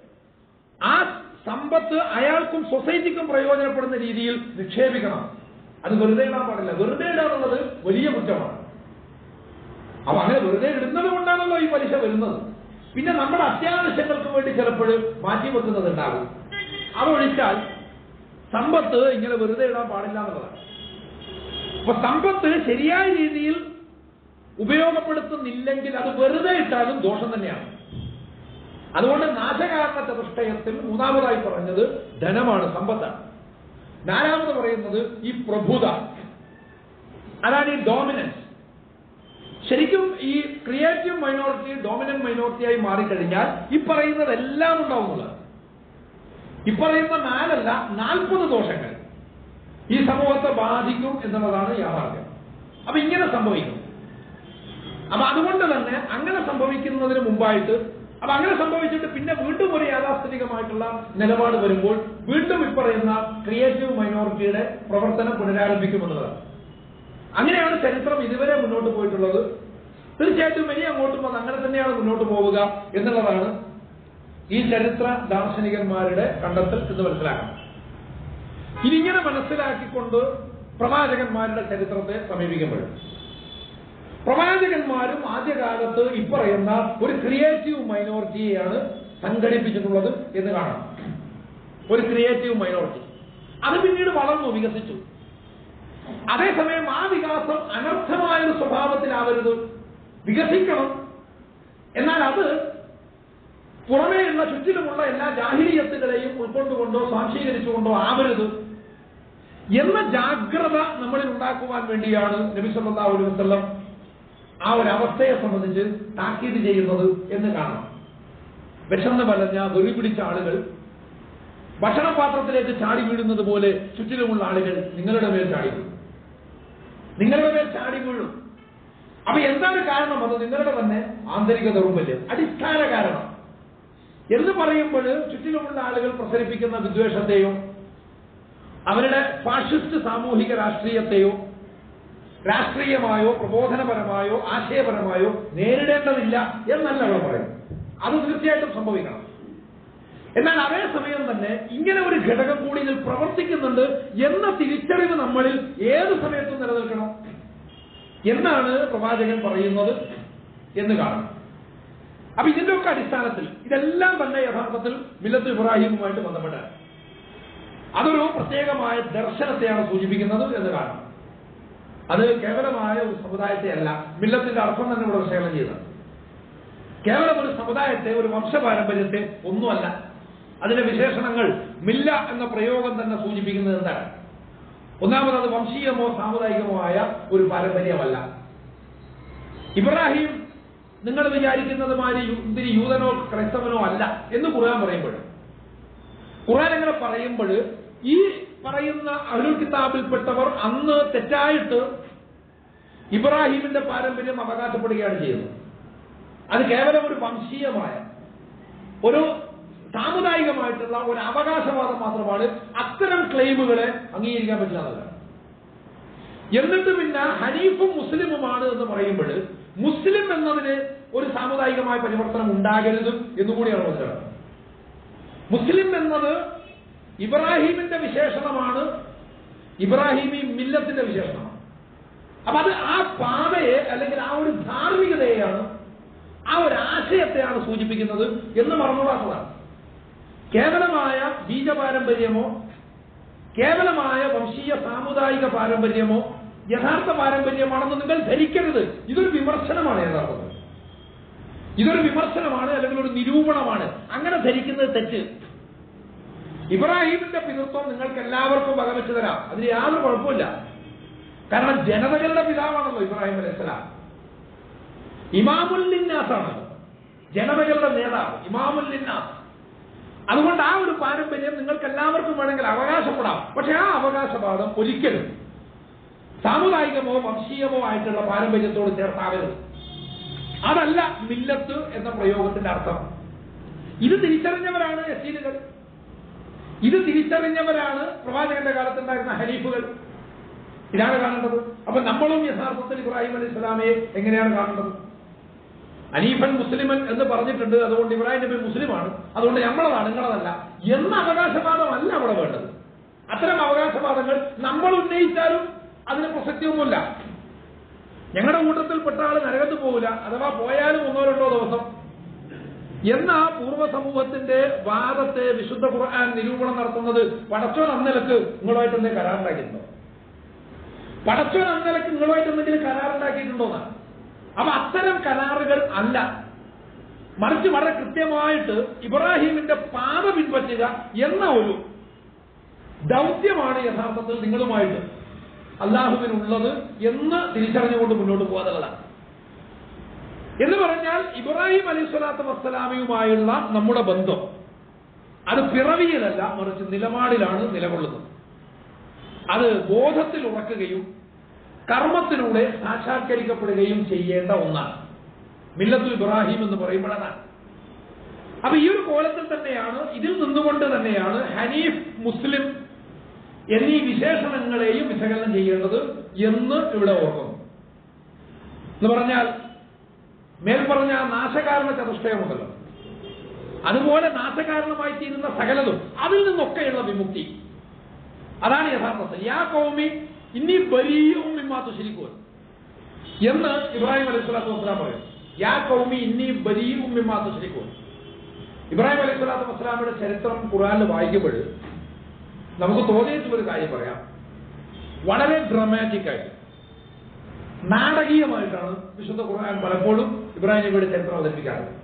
ആ സമ്പത്ത് അയാൾക്കും സൊസൈറ്റിക്കും പ്രയോജനപ്പെടുന്ന രീതിയിൽ നിക്ഷേപിക്കണം. അത് വെറുതെ ഇടാൻ പാടില്ല. വെറുതെ ഇടാന്നുള്ളത് വലിയ കുറ്റമാണ്. അപ്പൊ അങ്ങനെ വെറുതെ ഇടുന്നത് കൊണ്ടാണല്ലോ ഈ പലിശ വരുന്നത്. പിന്നെ നമ്മുടെ അത്യാവശ്യങ്ങൾക്ക് വേണ്ടി ചിലപ്പോൾ മാറ്റിവെക്കുന്നത് ഉണ്ടാകും. അതൊഴിച്ചാൽ സമ്പത്ത് ഇങ്ങനെ വെറുതെ ഇടാൻ പാടില്ല എന്നുള്ളതാണ്. അപ്പൊ സമ്പത്ത് ശരിയായ രീതിയിൽ ഉപയോഗപ്പെടുത്തുന്നില്ലെങ്കിൽ അത് വെറുതെ ഇട്ടാലും ദോഷം തന്നെയാണ്. അതുകൊണ്ട് നാശകാരണ ചതുഷ്ടയത്തിൽ മൂന്നാമതായി പറഞ്ഞത് ധനമാണ്, സമ്പത്താണ്. നാലാമത് പറയുന്നത് ഈ പ്രഭുത, അതാണ് ഈ ഡോമിനൻസ്. ശരിക്കും ഈ ക്രിയേറ്റീവ് മൈനോറിറ്റി ഡോമിനന്റ് മൈനോറിറ്റിയായി മാറിക്കഴിഞ്ഞാൽ ഈ പറയുന്നതെല്ലാം ഉണ്ടാവുന്നത്. ഈ പറയുന്ന നാലല്ല നാൽപ്പത് ദോഷങ്ങൾ ഈ സമൂഹത്തെ ബാധിക്കും എന്നുള്ളതാണ് യാഥാർത്ഥ്യം. അപ്പൊ ഇങ്ങനെ സംഭവിക്കും. അപ്പൊ അതുകൊണ്ട് തന്നെ അങ്ങനെ സംഭവിക്കുന്നതിന് മുമ്പായിട്ട്, അപ്പൊ അങ്ങനെ സംഭവിച്ചിട്ട് പിന്നെ വീണ്ടും ഒരു യാഥാസ്ഥിതികമായിട്ടുള്ള നിലപാട് വരുമ്പോൾ വീണ്ടും ഈ പറയുന്ന ക്രിയേറ്റീവ് മൈനോറിറ്റിയുടെ പ്രവർത്തനം പുനരാരംഭിക്കുമെന്നുള്ളതാണ്. അങ്ങനെയാണ് ചരിത്രം ഇതുവരെ മുന്നോട്ട് പോയിട്ടുള്ളത്. തീർച്ചയായിട്ടും ഇനി അങ്ങോട്ടും അത് അങ്ങനെ തന്നെയാണ് മുന്നോട്ട് പോവുക എന്നുള്ളതാണ് ഈ ചരിത്ര ദാർശനികന്മാരുടെ കണ്ടെത്തൽ എന്ന് മനസ്സിലാക്കണം. ഇതിങ്ങനെ മനസ്സിലാക്കിക്കൊണ്ട് പ്രവാചകന്മാരുടെ ചരിത്രത്തെ സമീപിക്കുമ്പോൾ പ്രവാചകന്മാരും ആദ്യകാലത്ത് ഇപ്പറയുന്ന ഒരു ക്രിയേറ്റീവ് മൈനോറിറ്റിയെയാണ് സംഘടിപ്പിച്ചിട്ടുള്ളത് എന്ന് കാണാം. ഒരു ക്രിയേറ്റീവ് മൈനോറിറ്റി അത് പിന്നീട് വളർന്നു വികസിച്ചു. അതേസമയം ആ വികാസം അനർത്ഥമായ ഒരു സ്വഭാവത്തിലാവരുത്, വികസിക്കണം. എന്നാൽ അത് പുറമേയുള്ള ചുറ്റിലുമുള്ള എല്ലാ ജാഹിലിയത്തുകളെയും ഉൾക്കൊണ്ടുകൊണ്ടോ സ്വാംശീകരിച്ചുകൊണ്ടോ ആവരുത് എന്ന ജാഗ്രത നമ്മളിൽ ഉണ്ടാക്കുവാൻ വേണ്ടിയാണ് നബി സല്ലല്ലാഹു അലൈഹി വസല്ലം ആ ഒരു അവസ്ഥയെ സംബന്ധിച്ച് താക്കീത് ചെയ്യുന്നത് എന്ന് കാണാം. വിശന്ന് വലഞ്ഞ വെറി പിടിച്ച ആളുകൾ ഭക്ഷണപാത്രത്തിലേക്ക് ചാടി വീഴുന്നത് പോലെ ചുറ്റിലുമുള്ള ആളുകൾ നിങ്ങളുടെ മേൽ ചാടി വീഴും, നിങ്ങളുടെ മേൽ ചാടി വീഴും. അപ്പൊ എന്താണ് കാരണം? അത് നിങ്ങളുടെ തന്നെ ആന്തരിക ദൗർബല്യം, അടിസ്ഥാന കാരണം എന്ന് പറയുമ്പോൾ ചുറ്റിലുമുള്ള ആളുകൾ പ്രസരിപ്പിക്കുന്ന വിദ്വേഷത്തെയോ അവരുടെ ഫാഷിസ്റ്റ് സാമൂഹിക രാഷ്ട്രീയത്തെയോ രാഷ്ട്രീയമായോ പ്രബോധനപരമായോ ആശയപരമായോ നേരിടേണ്ടതില്ല എന്നല്ല അവർ പറയുന്നത്. അത് തീർച്ചയായിട്ടും സംഭവിക്കണം. എന്നാൽ അതേസമയം തന്നെ ഇങ്ങനെ ഒരു ഘടകം കൂടി ഇതിൽ പ്രവർത്തിക്കുന്നുണ്ട് എന്ന തിരിച്ചറിവ് നമ്മളിൽ ഏത് സമയത്തും നിലനിൽക്കണം എന്നാണ് പ്രവാചകൻ പറയുന്നത് എന്ന് കാണാം. അപ്പൊ ഇതിന്റെ ഒക്കെ അടിസ്ഥാനത്തിൽ ഇതെല്ലാം തന്നെ യഥാർത്ഥത്തിൽ മില്ലത്ത് ഇബ്രാഹിമുമായിട്ട് ബന്ധപ്പെട്ടാണ്. അതൊരു പ്രത്യേകമായ ദർശനത്തെയാണ് സൂചിപ്പിക്കുന്നത് എന്ന് കാണാം. അത് കേവലമായ ഒരു സമുദായത്തെ അല്ല, മില്ലത്തിന്റെ അർത്ഥം തന്നെ ഇവിടെ വിശകലനം ചെയ്തത്. കേവലം ഒരു സമുദായത്തെ, ഒരു വംശപാരമ്പര്യത്തെ ഒന്നുമല്ല. അതിന്റെ വിശേഷണങ്ങൾ മില്ല എന്ന പ്രയോഗം തന്നെ സൂചിപ്പിക്കുന്നത് എന്താണ്? ഒന്നാമത് അത് വംശീയമോ സാമുദായികമോ ആയ ഒരു പാരമ്പര്യമല്ല. ഇബ്രാഹിം നിങ്ങൾ വിചാരിക്കുന്നത് മാതിരി ഇതിന് യൂതനോ ക്രൈസ്തവനോ അല്ല എന്ന് ഖുർആൻ പറയുമ്പോൾ, ഖുർആൻ അങ്ങനെ പറയുമ്പോൾ ഈ പറയുന്ന അഹ്ലുൽ കിതാബിൽപ്പെട്ടവർ അന്ന് തെറ്റായിട്ട് ഇബ്രാഹിമിന്റെ പാരമ്പര്യം അവകാശപ്പെടുകയാണ് ചെയ്യുന്നത്. അത് കേവലം ഒരു വംശീയമായ ഒരു സാമുദായികമായിട്ടുള്ള ഒരു അവകാശവാദം മാത്രമാണ്. അത്തരം ക്ലെയിമുകളെ അംഗീകരിക്കാൻ പറ്റില്ല. എന്നിട്ട് പിന്നെ ഹനീഫും മുസ്ലിമുമാണ് എന്ന് പറയുമ്പോൾ മുസ്ലിം എന്നതിന് ഒരു സാമുദായികമായ പരിവർത്തനം ഉണ്ടാകരുത് എന്നുകൂടിയാണ് മനസ്സിലാക്കുന്നത്. മുസ്ലിം എന്നത് ഇബ്രാഹിമിന്റെ വിശേഷണമാണ്, ഇബ്രാഹിമി മില്ലത്തിന്റെ വിശേഷണമാണ്. അപ്പൊ അത് ആ പാതയെ അല്ലെങ്കിൽ ആ ഒരു ധാർമ്മികതയെയാണ്, ആ ഒരു ആശയത്തെയാണ് സൂചിപ്പിക്കുന്നത് എന്ന് മറന്നുകൂടാത്തതാണ്. കേവലമായ ബീജപാരമ്പര്യമോ കേവലമായ വംശീയ സാമുദായിക പാരമ്പര്യമോ യഥാർത്ഥ പാരമ്പര്യമാണെന്ന് നിങ്ങൾ ധരിക്കരുത്. ഇതൊരു വിമർശനമാണ്. യഥാർത്ഥത്തിൽ ഇതൊരു വിമർശനമാണ്, അല്ലെങ്കിൽ ഒരു നിരൂപണമാണ്. അങ്ങനെ ധരിക്കുന്നത് തെറ്റ്. ഇബ്രാഹിമിന്റെ പിതൃത്വം നിങ്ങൾക്ക് എല്ലാവർക്കും വകവെച്ചു തരാം, അതിന് യാതൊരു കുഴപ്പമില്ല. കാരണം ജനതകളുടെ പിതാവാണല്ലോ ഇബ്രാഹിം അലൈഹിസ്സലാം. ഇമാമുൽ ലിന്നാസാണ് ജനതകളുടെ നേതാവ്, ഇമാമുൽ ലിന്നാസ്. അതുകൊണ്ട് ആ ഒരു പാരമ്പര്യം നിങ്ങൾക്ക് എല്ലാവർക്കും വേണമെങ്കിൽ അവകാശപ്പെടാം. പക്ഷെ ആ അവകാശവാദം ഒരിക്കലും സാമുദായികമോ വംശീയമോ ആയിട്ടുള്ള പാരമ്പര്യത്തോട് ചേർത്താവരുത്. അതല്ല മില്ലത്ത് എന്ന പ്രയോഗത്തിന്റെ അർത്ഥം. ഇത് തിരിച്ചറിഞ്ഞവരാണ് യസീദുകൾ, ഇത് തിരിച്ചറിഞ്ഞവരാണ് പ്രവാചകന്റെ കാലത്തുണ്ടായിരുന്ന ഹനീഫുകൾ. ഇതാണ് കാണേണ്ടത്. അപ്പൊ നമ്മളും യഥാർത്ഥത്തിൽ ഇബ്രാഹിം അലൈഹി സ്വലാമയെ എങ്ങനെയാണ് കാണേണ്ടത്? അനീഫൻ മുസ്ലിമൻ എന്ന് പറഞ്ഞിട്ടുണ്ട്, അതുകൊണ്ട് ഇബ്രാഹിം നബി മുസ്ലിമാണ്, അതുകൊണ്ട് നമ്മളതാണ് നിങ്ങളതല്ല എന്ന അവകാശവാദമല്ല അവിടെ വേണ്ടത്. അത്തരം അവകാശവാദങ്ങൾ നമ്മൾ ഉന്നയിച്ചാലും അതിന് പ്രസക്തിയൊന്നുമില്ല. ഞങ്ങളുടെ കൂട്ടത്തിൽപ്പെട്ട ആൾ നരകത്ത് പോകില്ല, അഥവാ പോയാലും ഒന്നോ രണ്ടോ ദിവസം എന്ന ആ പൂർവ്വ സമൂഹത്തിന്റെ വാദത്തെ വിശുദ്ധ ഖുർആൻ നിരൂപണം നടത്തുന്നത് പടച്ചോൻ അന്നലക്ക് നിങ്ങളുമായിട്ട് എന്തെങ്കിലും കരാറുണ്ടാക്കിയിട്ടുണ്ടോ? പടച്ചോൻ അന്നലക്ക് നിങ്ങളുമായിട്ട് എന്തെങ്കിലും കരാറുണ്ടാക്കിയിട്ടുണ്ടോ എന്നാണ്. അപ്പൊ അത്തരം കരാറുകൾ അല്ല, മറിച്ച് വളരെ കൃത്യമായിട്ട് ഇബ്രാഹിമിന്റെ പാത പിൻപറ്റുക എന്ന ഒരു ദൗത്യമാണ് യഥാർത്ഥത്തിൽ നിങ്ങളുമായിട്ട് അള്ളാഹുവിനുള്ളത് എന്ന് തിരിച്ചറിഞ്ഞുകൊണ്ട് മുന്നോട്ട് പോകാനുള്ളതാണ്. എന്ന് പറഞ്ഞാൽ ഇബ്രാഹിം അലൈഹി സ്വലാത്തു വസ്സലാമയുമായുള്ള നമ്മുടെ ബന്ധം അത് പിറവിയിലല്ല, മറിച്ച് നിലപാടിലാണ് നിലകൊള്ളുന്നത്. അത് ബോധത്തിൽ ഉറക്കുകയും കർമ്മത്തിലൂടെ സാക്ഷാത്കരിക്കപ്പെടുകയും ചെയ്യേണ്ട ഒന്നാണ്. മില്ലത്തുൽ ഇബ്രാഹിം എന്ന് പറയുമ്പോഴാണ്. അപ്പൊ ഈ ഒരു കോലത്തിൽ തന്നെയാണ്, ഇതിൽ നിന്നുകൊണ്ട് തന്നെയാണ് ഹനീഫ്, മുസ്ലിം എന്നീ വിശേഷണങ്ങളെയും വിശകലനം ചെയ്യേണ്ടത് എന്ന് ഇവിടെ ഓർക്കുന്നു. എന്ന് പറഞ്ഞാൽ മേൽപ്പറഞ്ഞ നാശകാരണ ചതുഷ്ടയമുണ്ടല്ലോ, അതുപോലെ നാശകാരണമായി തീരുന്ന സകലതും അതിൽ നിന്നൊക്കെയുള്ള വിമുക്തി, അതാണ് യഥാർത്ഥത്തിൽ യാ കൗമി ഇനി ബരീഉം മിമ്മാ തുശ്രികൂൻ എന്ന് ഇബ്രാഹിം അലൈഹി സ്വലാത്തു വസ്സലാം പറയും. യാ കൗമി ഇനി ബരീഉം മിമ്മാ തുശ്രികൂൻ. ഇബ്രാഹിം അലൈഹി സ്വലാത്തു വസ്സലാമയുടെ ചരിത്രം ഖുർആനിൽ വായിക്കുമ്പോൾ നമുക്ക് തോന്നിയിട്ടുള്ളൊരു കാര്യം പറയാം. വളരെ ഡ്രമാറ്റിക് ആയിട്ട്, നാടകീയമായിട്ടാണ് വിശുദ്ധ ഖുർആൻ പലപ്പോഴും ഇബ്രാഹിം നബിയുടെ ചരിത്രം അവതരിപ്പിക്കാറുള്ളത്.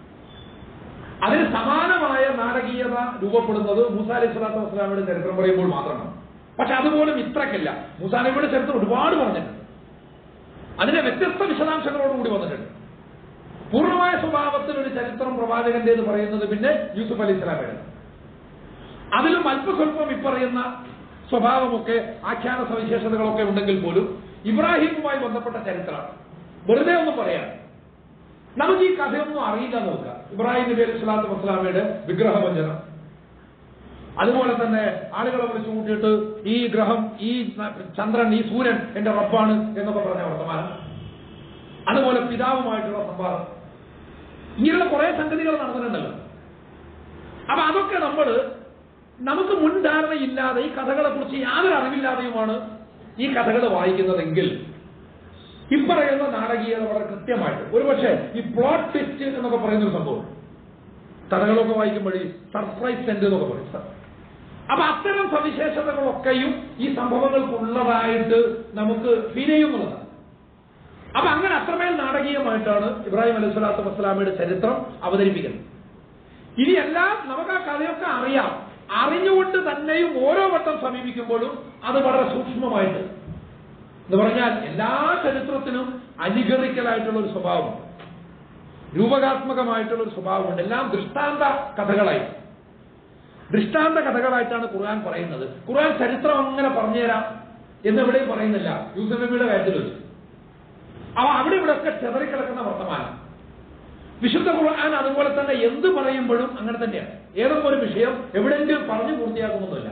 അതിന് സമാനമായ നാടകീയത രൂപപ്പെടുന്നത് മൂസാ അലൈഹി സ്വലാത്തു വസ്സലാമയുടെ ചരിത്രം പറയുമ്പോൾ മാത്രമാണ്. പക്ഷെ അതുപോലും ഇത്രക്കല്ല. മൂസാ നബിയുടെ ചരിത്രം ഒരുപാട് പറഞ്ഞിട്ടുണ്ട്, അതിന്റെ വ്യത്യസ്ത വിശദാംശങ്ങളോടുകൂടി വന്നിട്ടുണ്ട്. പൂർണ്ണമായ സ്വഭാവത്തിൽ ഒരു ചരിത്രം പ്രവാചകന്റെ എന്ന് പറയുന്നത് പിന്നെ യൂസുഫ് അലൈഹി സ്വലാമയുടെ, അതിലും അല്പസ്വല്പം ഇപ്പറയുന്ന സ്വഭാവമൊക്കെ ആഖ്യാന സവിശേഷതകളൊക്കെ ഉണ്ടെങ്കിൽ പോലും ഇബ്രാഹിമുമായി ബന്ധപ്പെട്ട ചരിത്രമാണ്. വെറുതെ ഒന്നും പറയാം, നമുക്ക് ഈ കഥയൊന്നും അറിയില്ല എന്ന് നോക്കുക. ഇബ്രാഹിം നബി അലൈഹി സ്വലാത്തു വസ്സലാമയുടെ വിഗ്രഹവഞ്ചനം, അതുപോലെ തന്നെ ആളുകളെ വിളിച്ചു കൂട്ടിയിട്ട് ഈ ഗ്രഹം, ഈ ചന്ദ്രൻ, ഈ സൂര്യൻ എന്റെ റബ്ബാണ് എന്നൊക്കെ പറഞ്ഞ വർത്തമാനം, അതുപോലെ പിതാവുമായിട്ടുള്ള സംവാദം, ഇങ്ങനെയുള്ള കുറെ സംഗതികൾ നടന്നിട്ടുണ്ടല്ലോ. അപ്പൊ അതൊക്കെ നമ്മൾ നമുക്ക് മുൻധാരണയില്ലാതെ, ഈ കഥകളെ കുറിച്ച് യാതൊരു അറിവില്ലാതെയുമാണ് ഈ കഥകൾ വായിക്കുന്നതെങ്കിൽ ഇപ്പറയുന്ന നാടകീയത വളരെ കൃത്യമായിട്ട്, ഒരുപക്ഷെ ഈ പ്ലോട്ട് ട്വിസ്റ്റ് എന്നൊക്കെ പറയുന്ന ഒരു സംഭവം കഥകളൊക്കെ വായിക്കുമ്പോൾ സർപ്രൈസ് സെന്റ് എന്നൊക്കെ പറയും. അപ്പൊ അത്തരം സവിശേഷതകളൊക്കെയും ഈ സംഭവങ്ങൾക്കുള്ളതായിട്ട് നമുക്ക് ഫീൽ ചെയ്യുന്നുള്ളതാണ്. അപ്പൊ അങ്ങനെ അത്രമേൽ നാടകീയമായിട്ടാണ് ഇബ്രാഹിം അലൈഹി സ്വലാത്തു വസ്സലാമയുടെ ചരിത്രം അവതരിപ്പിക്കുന്നത്. ഇനിയെല്ലാം നമുക്ക് ആ കഥയൊക്കെ അറിയാം, അറിഞ്ഞുകൊണ്ട് തന്നെയും ഓരോ വട്ടം സമീപിക്കുമ്പോഴും അത് വളരെ സൂക്ഷ്മമായിട്ട്, എന്ന് പറഞ്ഞാൽ എല്ലാ ചരിത്രത്തിനും അനുകറിക്കലായിട്ടുള്ള ഒരു സ്വഭാവമുണ്ട്, രൂപകാത്മകമായിട്ടുള്ള ഒരു സ്വഭാവമുണ്ട്. എല്ലാം ദൃഷ്ടാന്ത കഥകളായി, ദൃഷ്ടാന്ത കഥകളായിട്ടാണ് ഖുർആൻ പറയുന്നത്. ഖുർആൻ ചരിത്രം അങ്ങനെ പറഞ്ഞുതരാം എന്ന് എവിടെയും പറയുന്നില്ല. യൂസുഫ് നബിയുടെ കാര്യത്തിൽ വെച്ച് അവ അവിടെ ഇവിടെ ഒക്കെ ചെതറിക്കിടക്കുന്ന വർത്തമാനം. വിശുദ്ധ ഖുർആൻ അതുപോലെ തന്നെ എന്ത് പറയുമ്പോഴും അങ്ങനെ തന്നെയാണ്. ഏതൊക്കെ ഒരു വിഷയം എവിടെയെങ്കിലും പറഞ്ഞു പൂർത്തിയാക്കുന്നതല്ല.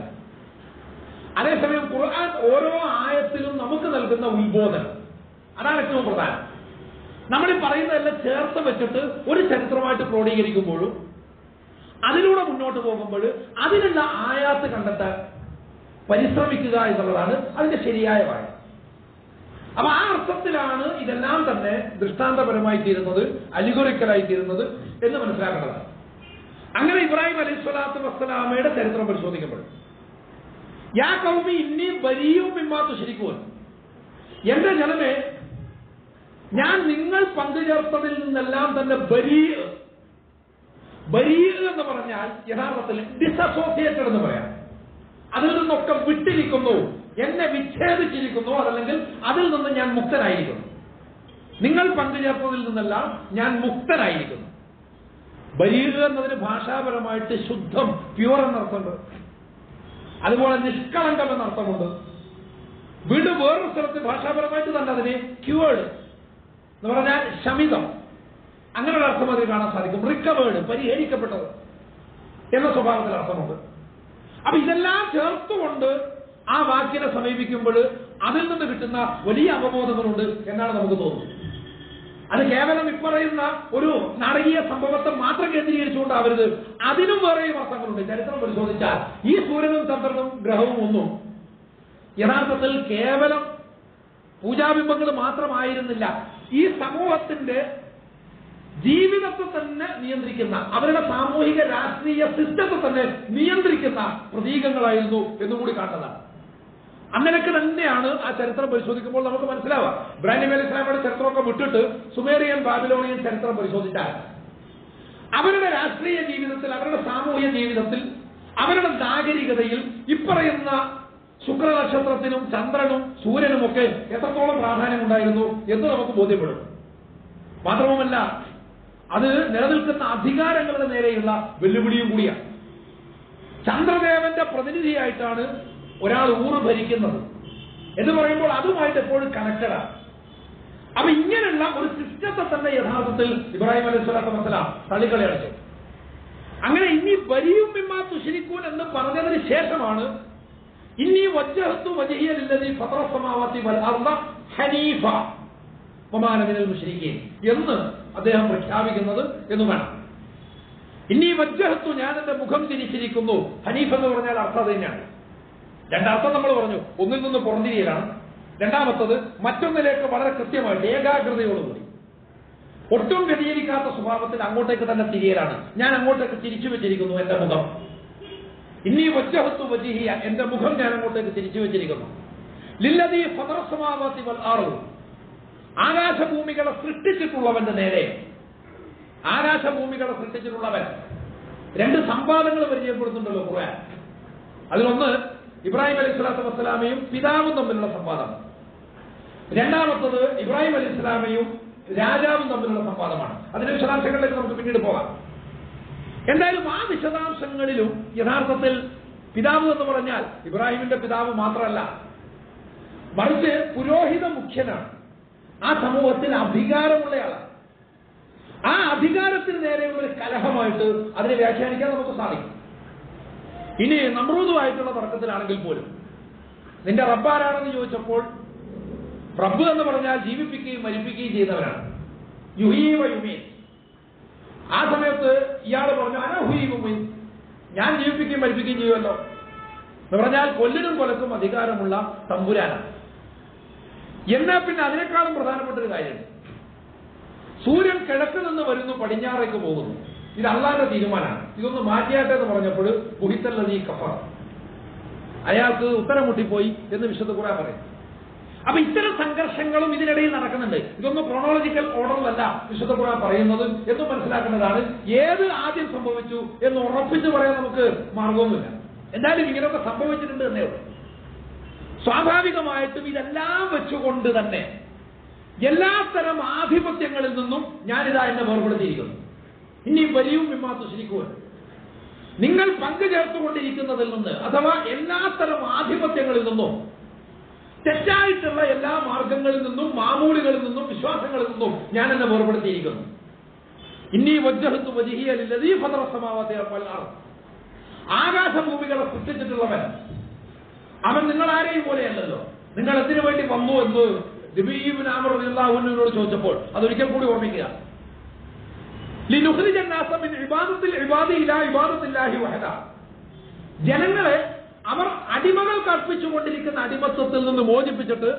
അതേസമയം ഖുർആൻ ഓരോ ആയത്തിലും നമുക്ക് നൽകുന്ന ഉത്ബോധനം, അതാണ് ഏറ്റവും പ്രധാനം. നമ്മൾ ഈ പറയുന്നതെല്ലാം ചേർത്ത് വെച്ചിട്ട് ഒരു ചരിത്രമായിട്ട് ക്രോഡീകരിക്കുമ്പോഴും അതിലൂടെ മുന്നോട്ട് പോകുമ്പോൾ അതിനുള്ള ആയാത്ത് കണ്ടെത്താൻ പരിശ്രമിക്കുക എന്നുള്ളതാണ് അതിന്റെ ശരിയായ വായന. അപ്പൊ ആ അർത്ഥത്തിലാണ് ഇതെല്ലാം തന്നെ ദൃഷ്ടാന്തപരമായി തീരുന്നത്, അലിഗോറിക്കലായി തീരുന്നത് എന്ന് മനസ്സിലാക്കേണ്ടതാണ്. അങ്ങനെ ഇബ്രാഹിം അലൈഹി സ്വലാത്തു വസ്സലാമയുടെ ചരിത്രം പരിശോധിക്കുമ്പോൾ യാ ഖൗമി ഇന്നി ബരീഉ മിമ്മാ തുശ്രികൂൻ, എന്റെ ജനമേ ഞാൻ നിങ്ങൾ പങ്കുചേർത്തതിൽ നിന്നെല്ലാം തന്നെ ബരീ ബരീ എന്ന് പറഞ്ഞാൽ യഥാർത്ഥത്തിൽ ഡിസസോസിയേറ്റഡ് എന്ന് പറയാം. അതിൽ നിന്നൊക്കെ വിട്ടിരിക്കുന്നു, എന്നെ വിച്ഛേദിച്ചിരിക്കുന്നു, അതല്ലെങ്കിൽ അതിൽ നിന്ന് ഞാൻ മുക്തനായിരിക്കുന്നു. നിങ്ങൾ പങ്കുചേർത്തതിൽ നിന്നെല്ലാം ഞാൻ മുക്തനായിരിക്കുന്നു. ബരീർ എന്നതിന് ഭാഷാപരമായിട്ട് ശുദ്ധം, പ്യൂർ എന്നർത്ഥമുണ്ട്. അതുപോലെ നിഷ്കളങ്കം എന്നർത്ഥമുണ്ട്. വീണ്ടും വേറൊരു സ്ഥലത്ത് ഭാഷാപരമായിട്ട് തന്നെ അതിന് ക്യൂവേഡ് എന്ന് പറഞ്ഞാൽ ശമിതം, അങ്ങനെ ഒരു അർത്ഥം അതിൽ കാണാൻ സാധിക്കും. റിക്കവേർഡ്, പരിഹരിക്കപ്പെട്ടത് എന്ന സ്വഭാവത്തിൽ അർത്ഥമുണ്ട്. അപ്പൊ ഇതെല്ലാം ചേർത്തുകൊണ്ട് ആ വാക്യനെ സമീപിക്കുമ്പോൾ അതിൽ നിന്ന് കിട്ടുന്ന വലിയ അവബോധങ്ങളുണ്ട് എന്നാണ് നമുക്ക് തോന്നുന്നത്. അത് കേവലം ഇപ്പറയുന്ന ഒരു നാടകീയ സംഭവത്തെ മാത്രം കേന്ദ്രീകരിച്ചുകൊണ്ടാവരുത്, അതിനും വേറെയും അർത്ഥങ്ങളുണ്ട്. ചരിത്രം പരിശോധിച്ചാൽ ഈ സൂര്യനും ചന്ദ്രനും ഗ്രഹവും ഒന്നും യഥാർത്ഥത്തിൽ കേവലം പൂജാബിംബങ്ങൾ മാത്രമായിരുന്നില്ല, ഈ സമൂഹത്തിന്റെ ജീവിതത്തെ തന്നെ നിയന്ത്രിക്കുന്ന, അവരുടെ സാമൂഹിക രാഷ്ട്രീയ സിസ്റ്റത്തെ തന്നെ നിയന്ത്രിക്കുന്ന പ്രതീകങ്ങളായിരുന്നു എന്നുകൂടി കാണുന്നതാണ്. അങ്ങനെയൊക്കെ തന്നെയാണ് ആ ചരിത്രം പരിശോധിക്കുമ്പോൾ നമുക്ക് മനസ്സിലാവുക. ഇബ്രാഹിം അലൈഹി സ്വലാമയുടെ ചരിത്രമൊക്കെ വിട്ടിട്ട് സുമേറിയൻ ബാബിലോണിയൻ ചരിത്രം പരിശോധിച്ചാൽ അവരുടെ രാഷ്ട്രീയ ജീവിതത്തിൽ, അവരുടെ സാമൂഹിക ജീവിതത്തിൽ, അവരുടെ നാഗരികതയിൽ ഇപ്പറയുന്ന ശുക്രനക്ഷത്രത്തിനും ചന്ദ്രനും സൂര്യനും ഒക്കെ എത്രത്തോളം പ്രാധാന്യം ഉണ്ടായിരുന്നു എന്ന് നമുക്ക് ബോധ്യപ്പെടും. മാത്രവുമല്ല അത് നിലനിൽക്കുന്ന അധികാരങ്ങളുടെ നേരെയുള്ള വെല്ലുവിളിയും കൂടിയാണ്. ചന്ദ്രദേവന്റെ പ്രതിനിധിയായിട്ടാണ് ഒരാൾ ഊറ് ഭരിക്കുന്നത് എന്ന് പറയുമ്പോൾ അതുമായിട്ട് എപ്പോഴും കണക്റ്റഡാണ്. അപ്പൊ ഇങ്ങനെയുള്ള ഒരു സിസ്റ്റത്തെ തന്നെ യഥാർത്ഥത്തിൽ ഇബ്രാഹിം അലൈഹി സ്വലാത്തു വസ്സലാം തള്ളിക്കളയടിച്ചു. അങ്ങനെ ഇനി ബരീഉ മിമ്മാ തുശ്രികൂൻ എന്ന് പറഞ്ഞതിന് ശേഷമാണ് ഇന്നി വജ്ജഹ്തു വജ്ഹിയ ലില്ലദീ ഫതറ സമാവാതി വൽ അർദ ഹനീഫ വമാ അന മിനൽ മുശ്രിക്കീൻ എന്ന് അദ്ദേഹം പ്രഖ്യാപിക്കുന്നത് എന്ന് വേണം. ഇന്നി വജ്ജഹ്തു, ഞാൻ എന്റെ മുഖം തിരിച്ചിരിക്കുന്നു. ഹനീഫ് എന്ന് പറഞ്ഞാൽ അർത്ഥം തന്നെയാണ്. രണ്ടർത്ഥം നമ്മൾ പറഞ്ഞു. ഒന്നിൽ നിന്ന് പുറംതിരിയലാണ്, രണ്ടാമത്തത് മറ്റൊന്നിലേക്ക് വളരെ കൃത്യമായിട്ട് ഏകാഗ്രതയോടുകൂടി ഒട്ടും വ്യതിചലിക്കാത്ത സ്വഭാവത്തിൽ അങ്ങോട്ടേക്ക് തന്നെ തിരിയലാണ്. ഞാൻ അങ്ങോട്ടേക്ക് തിരിച്ചു വെച്ചിരിക്കുന്നു എന്റെ മുഖം. ഇന്നി വജ്ജഹ്തു വജ്ഹിയ, എന്റെ മുഖം ഞാൻ അങ്ങോട്ടേക്ക് തിരിച്ചു വെച്ചിരിക്കുന്നു. ലില്ലദീ ഫതറ സമാവാതി വൽ അർദ്, ആകാശഭൂമികളെ സൃഷ്ടിച്ചിട്ടുള്ളവന്റെ നേരെ. ആകാശഭൂമികളെ സൃഷ്ടിച്ചിട്ടുള്ളവൻ. രണ്ട് സംവാദങ്ങൾ പരിചയപ്പെടുത്തുന്നുണ്ടല്ലോ ഖുർആൻ. അതിലൊന്ന് ഇബ്രാഹിം അലൈഹി സ്വലാത്തു വസ്സലാമയും പിതാവും തമ്മിലുള്ള സംവാദം. രണ്ടാമത്തത് ഇബ്രാഹിം അലൈഹി സ്വലാമയും രാജാവും തമ്മിലുള്ള സംവാദമാണ്. അതിന്റെ വിശദാംശങ്ങളിലേക്ക് നമുക്ക് പിന്നീട് പോകാം. എന്തായാലും ആ വിശദാംശങ്ങളിലും യഥാർത്ഥത്തിൽ പിതാവ് എന്ന് പറഞ്ഞാൽ ഇബ്രാഹിമിന്റെ പിതാവ് മാത്രമല്ല, മറിച്ച് പുരോഹിത മുഖ്യനാണ്. ആ സമൂഹത്തിൽ അധികാരമുള്ളയാളാണ്. ആ അധികാരത്തിന് നേരെയുള്ള ഒരു കലഹമായിട്ട് അതിനെ വ്യാഖ്യാനിക്കാൻ നമുക്ക് സാധിക്കും. ഇനി നമ്രൂദുമായിട്ടുള്ള തർക്കത്തിലാണെങ്കിൽ പോലും നിന്റെ റബ്ബാരാണെന്ന് ചോദിച്ചപ്പോൾ റബ്ബ് എന്ന് പറഞ്ഞാൽ ജീവിപ്പിക്കുകയും മരിപ്പിക്കുകയും ചെയ്യുന്നവരാണ്. യുഹീവ യുമീൻ. ആ സമയത്ത് ഇയാൾ പറഞ്ഞു അനഹുയും, ഞാൻ ജീവിപ്പിക്കുകയും മരിപ്പിക്കുകയും ചെയ്യുമല്ലോ എന്ന് പറഞ്ഞാൽ കൊല്ലിനും കൊലക്കും അധികാരമുള്ള തമ്പുരാനാണ്. എന്നാൽ പിന്നെ അതിനേക്കാളും പ്രധാനപ്പെട്ട ഒരു കാര്യം, സൂര്യൻ കിഴക്ക് നിന്ന് വരുന്നു, പടിഞ്ഞാറേക്ക് പോകുന്നു. ഇത് അള്ളാന്റെ തീരുമാനമാണ്. ഇതൊന്ന് മാറ്റിയാട്ടെ എന്ന് പറഞ്ഞപ്പോൾ ബുഹിത്തല്ലദീ കഫർ, അയാൾക്ക് ഉത്തരം മുട്ടിപ്പോയി എന്ന് വിശുദ്ധ ഖുർആൻ പറയും. അപ്പൊ ഇത്തരം സംഘർഷങ്ങളും ഇതിനിടയിൽ നടക്കുന്നുണ്ട്. ഇതൊന്നും ക്രോണോളജിക്കൽ ഓർഡറിലല്ല വിശുദ്ധ ഖുർആൻ പറയുന്നത് എന്ന് മനസ്സിലാക്കേണ്ടതാണ്. ഏത് ആദ്യം സംഭവിച്ചു എന്ന് ഉറപ്പിച്ച് പറയാൻ നമുക്ക് മാർഗമൊന്നുമില്ല. എന്തായാലും ഇങ്ങനെയൊക്കെ സംഭവിച്ചിട്ടുണ്ട് എന്നേ ഉള്ളൂ. സ്വാഭാവികമായിട്ടും ഇതെല്ലാം വെച്ചുകൊണ്ട് തന്നെ എല്ലാത്തരം ആധിപത്യങ്ങളിൽ നിന്നും ഞാനിതാ എന്നെ വേർപെടുത്തിയിരിക്കുന്നു. ഇനി ബരീഉ മിമ്മാ തുശ്രികൂൻ, നിങ്ങൾ പങ്കു ചേർത്തുകൊണ്ടിരിക്കുന്നതിൽ നിന്ന്, അഥവാ എല്ലാത്തരം ആധിപത്യങ്ങളിൽ നിന്നും, തെറ്റായിട്ടുള്ള എല്ലാ മാർഗങ്ങളിൽ നിന്നും, മാമൂലുകളിൽ നിന്നും, വിശ്വാസങ്ങളിൽ നിന്നും ഞാൻ എന്നെ വേർപെടുത്തിയിരിക്കുന്നു. ഇന്നി വജ്ജഹ്തു വജ്ഹിയ ലില്ലദീ ഫതറ സമാവാതി വൽ അർദ്, ആകാശഭൂമികളെ സൃഷ്ടിച്ചിട്ടുള്ളവൻ അവൻ നിങ്ങൾ ആരെയും പോലെയല്ലല്ലോ. നിങ്ങൾ എന്തിനു വേണ്ടി വന്നു എന്ന് റബീഉ ബിൻ അംർ റളിയല്ലാഹു അൻഹുവിനോട് ചോദിച്ചപ്പോൾ അതൊരിക്കൽ കൂടി ഓർമ്മിക്കുക. ലിനുഖ്രിജ അന്നാസ മിൻ ഇബാദത്തിൽ ഇബാദി ഇലാ ഇബാദത്തില്ലാഹി വഹദ. ജനങ്ങളെ അവർ അടിമകൾ കൽപ്പിച്ചുകൊണ്ടിരിക്കുന്ന അടിമത്വത്തിൽ നിന്ന് മോചിപ്പിച്ചിട്ട്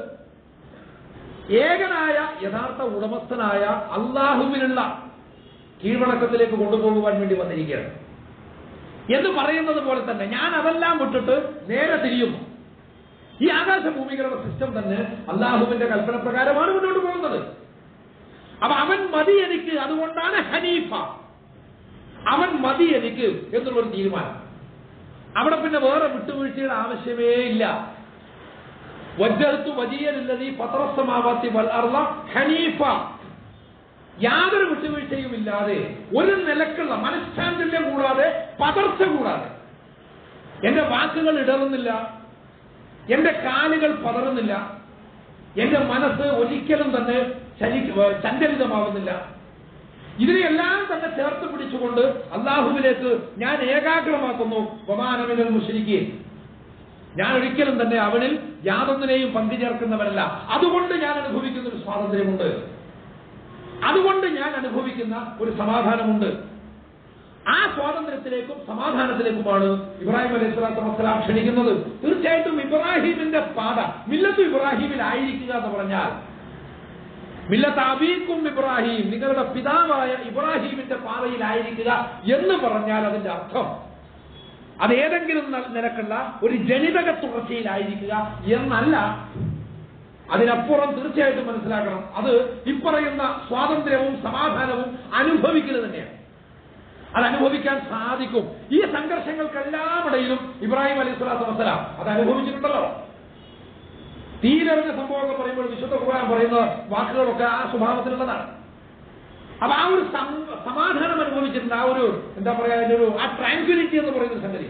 ഏകനായ യഥാർത്ഥ ഉടമസ്ഥനായ അള്ളാഹുവിനുള്ള കീഴ്വണക്കത്തിലേക്ക് കൊണ്ടുപോകുവാൻ വേണ്ടി വന്നിരിക്കുകയാണ് എന്ന് പറയുന്നത് പോലെ തന്നെ ഞാൻ അതെല്ലാം വിട്ടിട്ട് നേരെ തിരിയുന്നു. ഈ ആകാശഭൂമികളുടെ സിസ്റ്റം തന്നെ അള്ളാഹുവിന്റെ കൽപ്പന പ്രകാരമാണ് മുന്നോട്ട് പോകുന്നത്. അപ്പൊ അവൻ മതി എനിക്ക്, അതുകൊണ്ടാണ് ഹനീഫ, അവൻ മതി എനിക്ക് എന്നുള്ളൊരു തീരുമാനം. അവിടെ പിന്നെ വേറെ വിട്ടുവീഴ്ചയുടെ ആവശ്യമേ ഇല്ല. വജ്ജഹ്തു വജിയല്ലദീ ഫതറസ്സമാവാതി വൽ അർള ഹനീഫ, യാതൊരു വിട്ടുവീഴ്ചയും ഇല്ലാതെ, ഒരു നിലക്കുള്ള മനഃശാന്തില്യം കൂടാതെ, പതർച്ച കൂടാതെ. എന്റെ വാക്കുകൾ ഇടറുന്നില്ല, എന്റെ കാലുകൾ പതറുന്നില്ല, എന്റെ മനസ്സ് ഒരിക്കലും തന്നെ ചഞ്ചലിതമാവുന്നില്ല. ഇതിനെയെല്ലാം തന്നെ ചേർത്ത് പിടിച്ചുകൊണ്ട് അള്ളാഹുവിലേക്ക് ഞാൻ ഏകാഗ്രമാക്കുന്നു. വമാനമിനൽ മുശ്രിക്കീൻ, ഞാൻ ഒരിക്കലും തന്നെ അവനിൽ യാതൊന്നിനെയും പങ്കുചേർക്കുന്നവരല്ല. അതുകൊണ്ട് ഞാൻ അനുഭവിക്കുന്ന ഒരു സ്വാതന്ത്ര്യമുണ്ട്, അതുകൊണ്ട് ഞാൻ അനുഭവിക്കുന്ന ഒരു സമാധാനമുണ്ട്. ആ സ്വാതന്ത്ര്യത്തിലേക്കും സമാധാനത്തിലേക്കുമാണ് ഇബ്രാഹിം അലൈഹി സ്വലാത്തു വസ്സലാം ക്ഷണിക്കുന്നത്. തീർച്ചയായിട്ടും ഇബ്രാഹിമിന്റെ പാത മില്ലത്ത് ഇബ്രാഹിമിലായിരിക്കുക എന്ന് പറഞ്ഞാൽ, മില്ലത്ത് അബീക്കും ഇബ്രാഹിം, നിങ്ങളുടെ പിതാവായ ഇബ്രാഹിമിന്റെ പാതയിലായിരിക്കുക എന്ന് പറഞ്ഞാൽ അതിന്റെ അർത്ഥം അത് ഏതെങ്കിലും നിലക്കുള്ള ഒരു ജനിതക തുടർച്ചയിലായിരിക്കുക എന്നല്ല. അതിനപ്പുറം തീർച്ചയായിട്ടും മനസ്സിലാക്കണം, അത് ഇപ്പറയുന്ന സ്വാതന്ത്ര്യവും സമാധാനവും അനുഭവിക്കുന്നത് തന്നെയാണ്. അത് അനുഭവിക്കാൻ സാധിക്കും. ഈ സംഘർഷങ്ങൾക്കെല്ലാം ഇടയിലും ഇബ്രാഹിം അലൈഹി സ്വലാത്തു വസ്സലാം അത് അനുഭവിച്ചിട്ടുണ്ടല്ലോ. തീരെറിഞ്ഞ സംഭവങ്ങൾ പറയുമ്പോൾ വിശുദ്ധ ഖുർആൻ പറയുന്ന വാക്കുകളൊക്കെ ആ സ്വഭാവത്തിലുള്ളതാണ്. അപ്പൊ ആ ഒരു സമാധാനം അനുഭവിച്ചിട്ടുണ്ട്. ആ ഒരു എന്താ പറയാ, ഒരു ആ ട്രാങ്ക്വിലിറ്റി എന്ന് പറയുന്ന സംഗതി,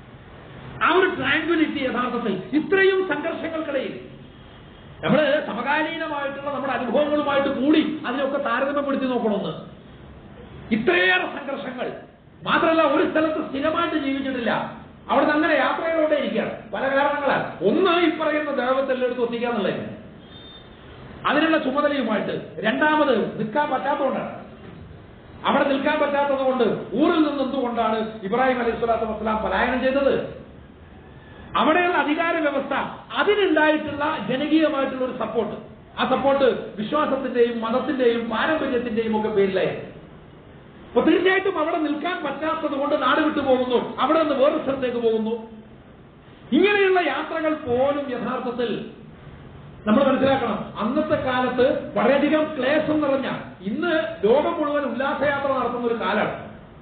ആ ഒരു ട്രാങ്ക്വിലിറ്റി യഥാർത്ഥത്തിൽ ഇത്രയും സംഘർഷങ്ങൾക്കിടയിൽ നമ്മൾ സമകാലീനമായിട്ടുള്ള നമ്മുടെ അനുഭവങ്ങളുമായിട്ട് കൂടി അതിനൊക്കെ താരതമ്യപ്പെടുത്തി നോക്കണമെന്ന്. ഇത്രയേറെ സംഘർഷങ്ങൾ മാത്രമല്ല, ഒരു സ്ഥലത്ത് സ്ഥിരമായിട്ട് ജീവിച്ചിട്ടില്ല, അവിടെ നിന്ന് അങ്ങനെ യാത്രകളോടെ ഇരിക്കുകയാണ്. പല കാരണങ്ങളാൽ. ഒന്ന്, ഈ പറയുന്ന ദേവത്തെല്ലായിടത്തും എത്തിക്കാന്നുള്ളതിന് അതിനുള്ള ചുമതലയുമായിട്ട്. രണ്ടാമത്, നിൽക്കാൻ പറ്റാത്തതുകൊണ്ടാണ്. അവിടെ നിൽക്കാൻ പറ്റാത്തത് കൊണ്ട് ഊറിൽ നിന്ന് എന്തുകൊണ്ടാണ് ഇബ്രാഹിം അലൈഹി സ്വലാത്തു വസ്സലാം പലായനം ചെയ്തത്? അവിടെയുള്ള അധികാര വ്യവസ്ഥ, അതിനുണ്ടായിട്ടുള്ള ജനകീയമായിട്ടുള്ള ഒരു സപ്പോർട്ട്, ആ സപ്പോർട്ട് വിശ്വാസത്തിന്റെയും മതത്തിന്റെയും പാരമ്പര്യത്തിന്റെയും ഒക്കെ പേരിലായിരുന്നു. അപ്പൊ തീർച്ചയായിട്ടും അവിടെ നിൽക്കാൻ പറ്റാത്തത് കൊണ്ട് നാട് വിട്ടു പോകുന്നു, അവിടെ നിന്ന് വേറൊരു സ്ഥലത്തേക്ക് പോകുന്നു. ഇങ്ങനെയുള്ള യാത്രകൾ പോലും യഥാർത്ഥത്തിൽ നമ്മൾ മനസ്സിലാക്കണം, അന്നത്തെ കാലത്ത് വളരെയധികം ക്ലേശം നിറഞ്ഞ, ഇന്ന് ലോകം മുഴുവൻ ഉല്ലാസയാത്ര നടത്തുന്ന ഒരു കാലമാണ്.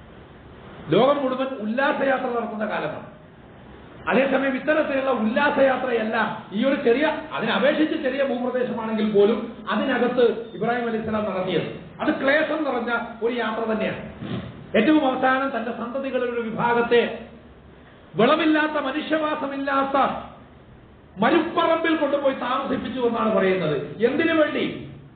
ലോകം മുഴുവൻ ഉല്ലാസയാത്ര നടത്തുന്ന കാലമാണ്. അതേസമയം ഇത്തരത്തിലുള്ള ഉല്ലാസയാത്രയല്ല ഈ ഒരു ചെറിയ, അതിനപേക്ഷിച്ച് ചെറിയ ഭൂപ്രദേശമാണെങ്കിൽ പോലും അതിനകത്ത് ഇബ്രാഹിം അലൈഹി സ്വലാം നടത്തിയത് അത് ക്ലേശം നിറഞ്ഞ ഒരു യാത്ര തന്നെയാണ്. ഏറ്റവും അവസാനം തന്റെ സന്തതികളുടെ ഒരു വിഭാഗത്തെ വിളവില്ലാത്ത, മനുഷ്യവാസമില്ലാത്ത മരുപ്പറമ്പിൽ കൊണ്ടുപോയി താമസിപ്പിച്ചു എന്നാണ് പറയുന്നത്. എന്തിനു വേണ്ടി?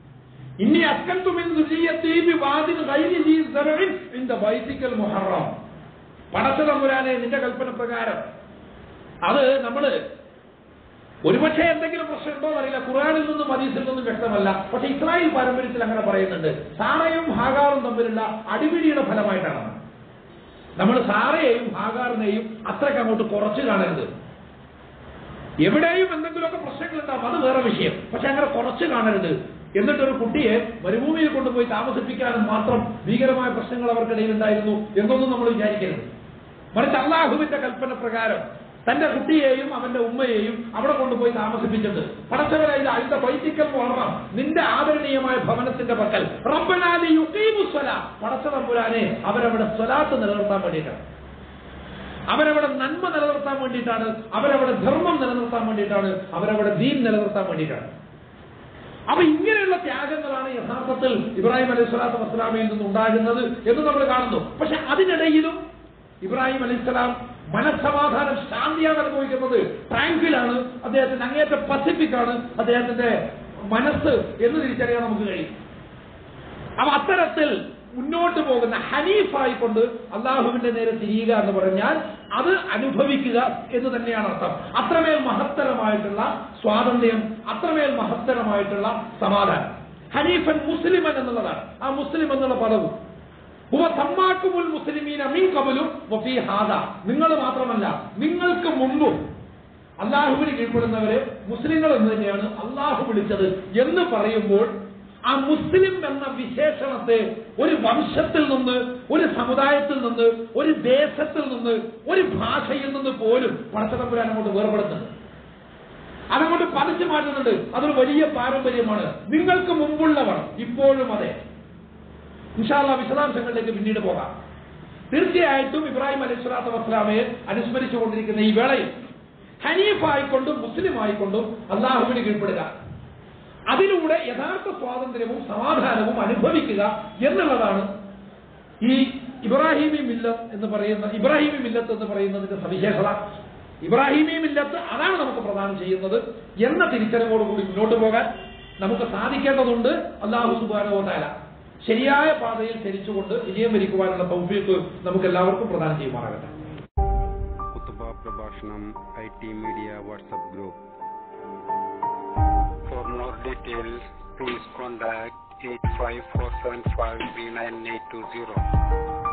ഇനി അസ്കൻതുമിൻ ദുരിയത്തി വാദിൻ ഗൈരി ദീ സറഇൻ ഇൻദ ബൈതിക്കൽ മുഹറം. പടച്ച തമ്പുരാനെ, നിന്റെ കൽപ്പന പ്രകാരം. അത് നമ്മള് ഒരുപക്ഷെ എന്തെങ്കിലും പ്രശ്നമുണ്ടോ എന്നറിയില്ല, ഖുർആനിൽ നിന്നും ഹദീസിൽ നിന്നും വ്യക്തമല്ല. പക്ഷെ ഇസ്രായേൽ പാരമ്പര്യത്തിൽ അങ്ങനെ പറയുന്നുണ്ട്. സാറയും ഹാഗാറും തമ്മിലുള്ള അടിപിടിയുടെ ഫലമായിട്ടാണ്. നമ്മൾ സാറയെയും ഹാഗാറിനെയും അത്രയ്ക്ക് അങ്ങോട്ട് കുറച്ച് കാണരുത്. എവിടെയും എന്തെങ്കിലുമൊക്കെ പ്രശ്നങ്ങളുണ്ടാവും, അത് വേറെ വിഷയം. പക്ഷെ അങ്ങനെ കുറച്ച് കാണരുത്. എന്നിട്ടൊരു കുട്ടിയെ മരുഭൂമിയിൽ കൊണ്ടുപോയി താമസിപ്പിക്കാനും മാത്രം ഭീകരമായ പ്രശ്നങ്ങൾ അവർക്കിടയിൽ ഉണ്ടായിരുന്നു എന്നൊന്നും നമ്മൾ വിചാരിക്കരുത്. മറിച്ച് അല്ലാഹുവിന്റെ കൽപ്പന പ്രകാരം തന്റെ കുട്ടിയെയും അവന്റെ ഉമ്മയെയും അവിടെ കൊണ്ടുപോയി താമസിപ്പിച്ചത് പടച്ചവരായി അതിന്റെ വൈദിക്കൽ മുഹറം, നിന്റെ ആദരണീയമായ ഭവനത്തിന്റെ പക്കൽ റബ്ബനാ ലിയുഖീമുസ് സ്വലാ, പടച്ച തമ്പുരാനെ അവരവിടെ സ്വലാത്ത് നിലനിർത്താൻ വേണ്ടിയിട്ടാണ്, അവരവിടെ നന്മ നിലനിർത്താൻ വേണ്ടിയിട്ടാണ്, അവരവിടെ ധർമ്മം നിലനിർത്താൻ വേണ്ടിയിട്ടാണ്, അവരവിടെ ദീൻ നിലനിർത്താൻ വേണ്ടിയിട്ടാണ്. അപ്പൊ ഇങ്ങനെയുള്ള ത്യാഗങ്ങളാണ് യഥാർത്ഥത്തിൽ ഇബ്രാഹിം അലൈഹി സ്വലാത്തു വസ്സലാമിൽ നിന്ന് ഉണ്ടാകുന്നത് എന്ന് നമ്മൾ കാണുന്നു. പക്ഷെ അതിനിടയിലും ഇബ്രാഹിം അലൈഹിസ്സലാം മനസ്സമാധാനം, ശാന്തിയാണ് അനുഭവിക്കുന്നത്. ട്രാങ്ക്വിലാണ്, അദ്ദേഹത്തിന്റെ അങ്ങേയറ്റം പസിഫിക് ആണ് അദ്ദേഹത്തിന്റെ മനസ്സ് എന്ന് തിരിച്ചറിയാൻ നമുക്ക് കഴിയും. അപ്പൊ അത്തരത്തിൽ മുന്നോട്ട് പോകുന്ന ഹനീഫായിക്കൊണ്ട് അള്ളാഹുവിന്റെ നേരെ തിരിയുക എന്ന് പറഞ്ഞാൽ അത് അനുഭവിക്കുക എന്ന് തന്നെയാണ് അർത്ഥം. അത്രമേൽ മഹത്തരമായിട്ടുള്ള സ്വാതന്ത്ര്യം, അത്രമേൽ മഹത്തരമായിട്ടുള്ള സമാധാനം. ഹനീഫൻ മുസ്ലിമൻ എന്നുള്ളതാണ് ആ മുസ്ലിം എന്നുള്ള പദവും. ഹുവ സമ്മാക്കുമുൽ മുസ്ലിമീന മിൻ ഖബലു വഫീ ഹാദാ, നിങ്ങൾ മാത്രമല്ല നിങ്ങൾക്ക് മുമ്പും അള്ളാഹുവിന് കീഴ്പ്പെടുന്നവരെ മുസ്ലിങ്ങൾ എന്ന് തന്നെയാണ് അള്ളാഹു വിളിച്ചത് എന്ന് പറയുമ്പോൾ ആ മുസ്ലിം എന്ന വിശേഷണത്തെ ഒരു വംശത്തിൽ നിന്ന്, ഒരു സമുദായത്തിൽ നിന്ന്, ഒരു ദേശത്തിൽ നിന്ന്, ഒരു ഭാഷയിൽ നിന്ന് പോലും പടച്ചതമ്പുരാൻ അങ്ങോട്ട് വേർപെടുത്തുന്നത്, അതങ്ങോട്ട് പതിച്ചു മാറ്റുന്നുണ്ട്. അതൊരു വലിയ പാരമ്പര്യമാണ്. നിങ്ങൾക്ക് മുമ്പുള്ളവർ ഇപ്പോഴും അതെ. ഇൻഷാ അല്ലാഹ് വിശദാംശങ്ങളിലേക്ക് പിന്നീട് പോകാം. തീർച്ചയായിട്ടും ഇബ്രാഹിം അലൈഹി സ്വലാത്തു വസ്സലാമയെ അനുസ്മരിച്ചുകൊണ്ടിരിക്കുന്ന ഈ വേളയിൽ ഹനീഫായിക്കൊണ്ടും മുസ്ലിം ആയിക്കൊണ്ടും അള്ളാഹുവിന് കീഴ്പ്പെടുക, അതിലൂടെ യഥാർത്ഥ സ്വാതന്ത്ര്യവും സമാധാനവും അനുഭവിക്കുക എന്നുള്ളതാണ് ഈ ഇബ്രാഹിമി മില്ലത്ത് എന്ന് പറയുന്ന ഇബ്രാഹിമി മില്ലത്ത് എന്ന് പറയുന്നതിന്റെ സവിശേഷത. ഇബ്രാഹിമി മില്ലത്ത് അതാണ് നമുക്ക് പ്രദാനം ചെയ്യുന്നത് എന്ന തിരിച്ചറിവോടുകൂടി മുന്നോട്ട് പോകാൻ നമുക്ക് സാധിക്കേണ്ടതുണ്ട്. അല്ലാഹു സുബ്ഹാനഹു വ തആല ശരിയായ പാതയിൽ ചരിച്ചുകൊണ്ട് വിജയം വരിക്കുവാനുള്ള തൗഫീഖ് നമുക്ക് എല്ലാവർക്കും പ്രദാനം ചെയ്യുമാറാകട്ടെ. കുത്തുബ പ്രഭാഷണം I T media WhatsApp group. For more details, please contact eight five four seven five three nine eight two zero.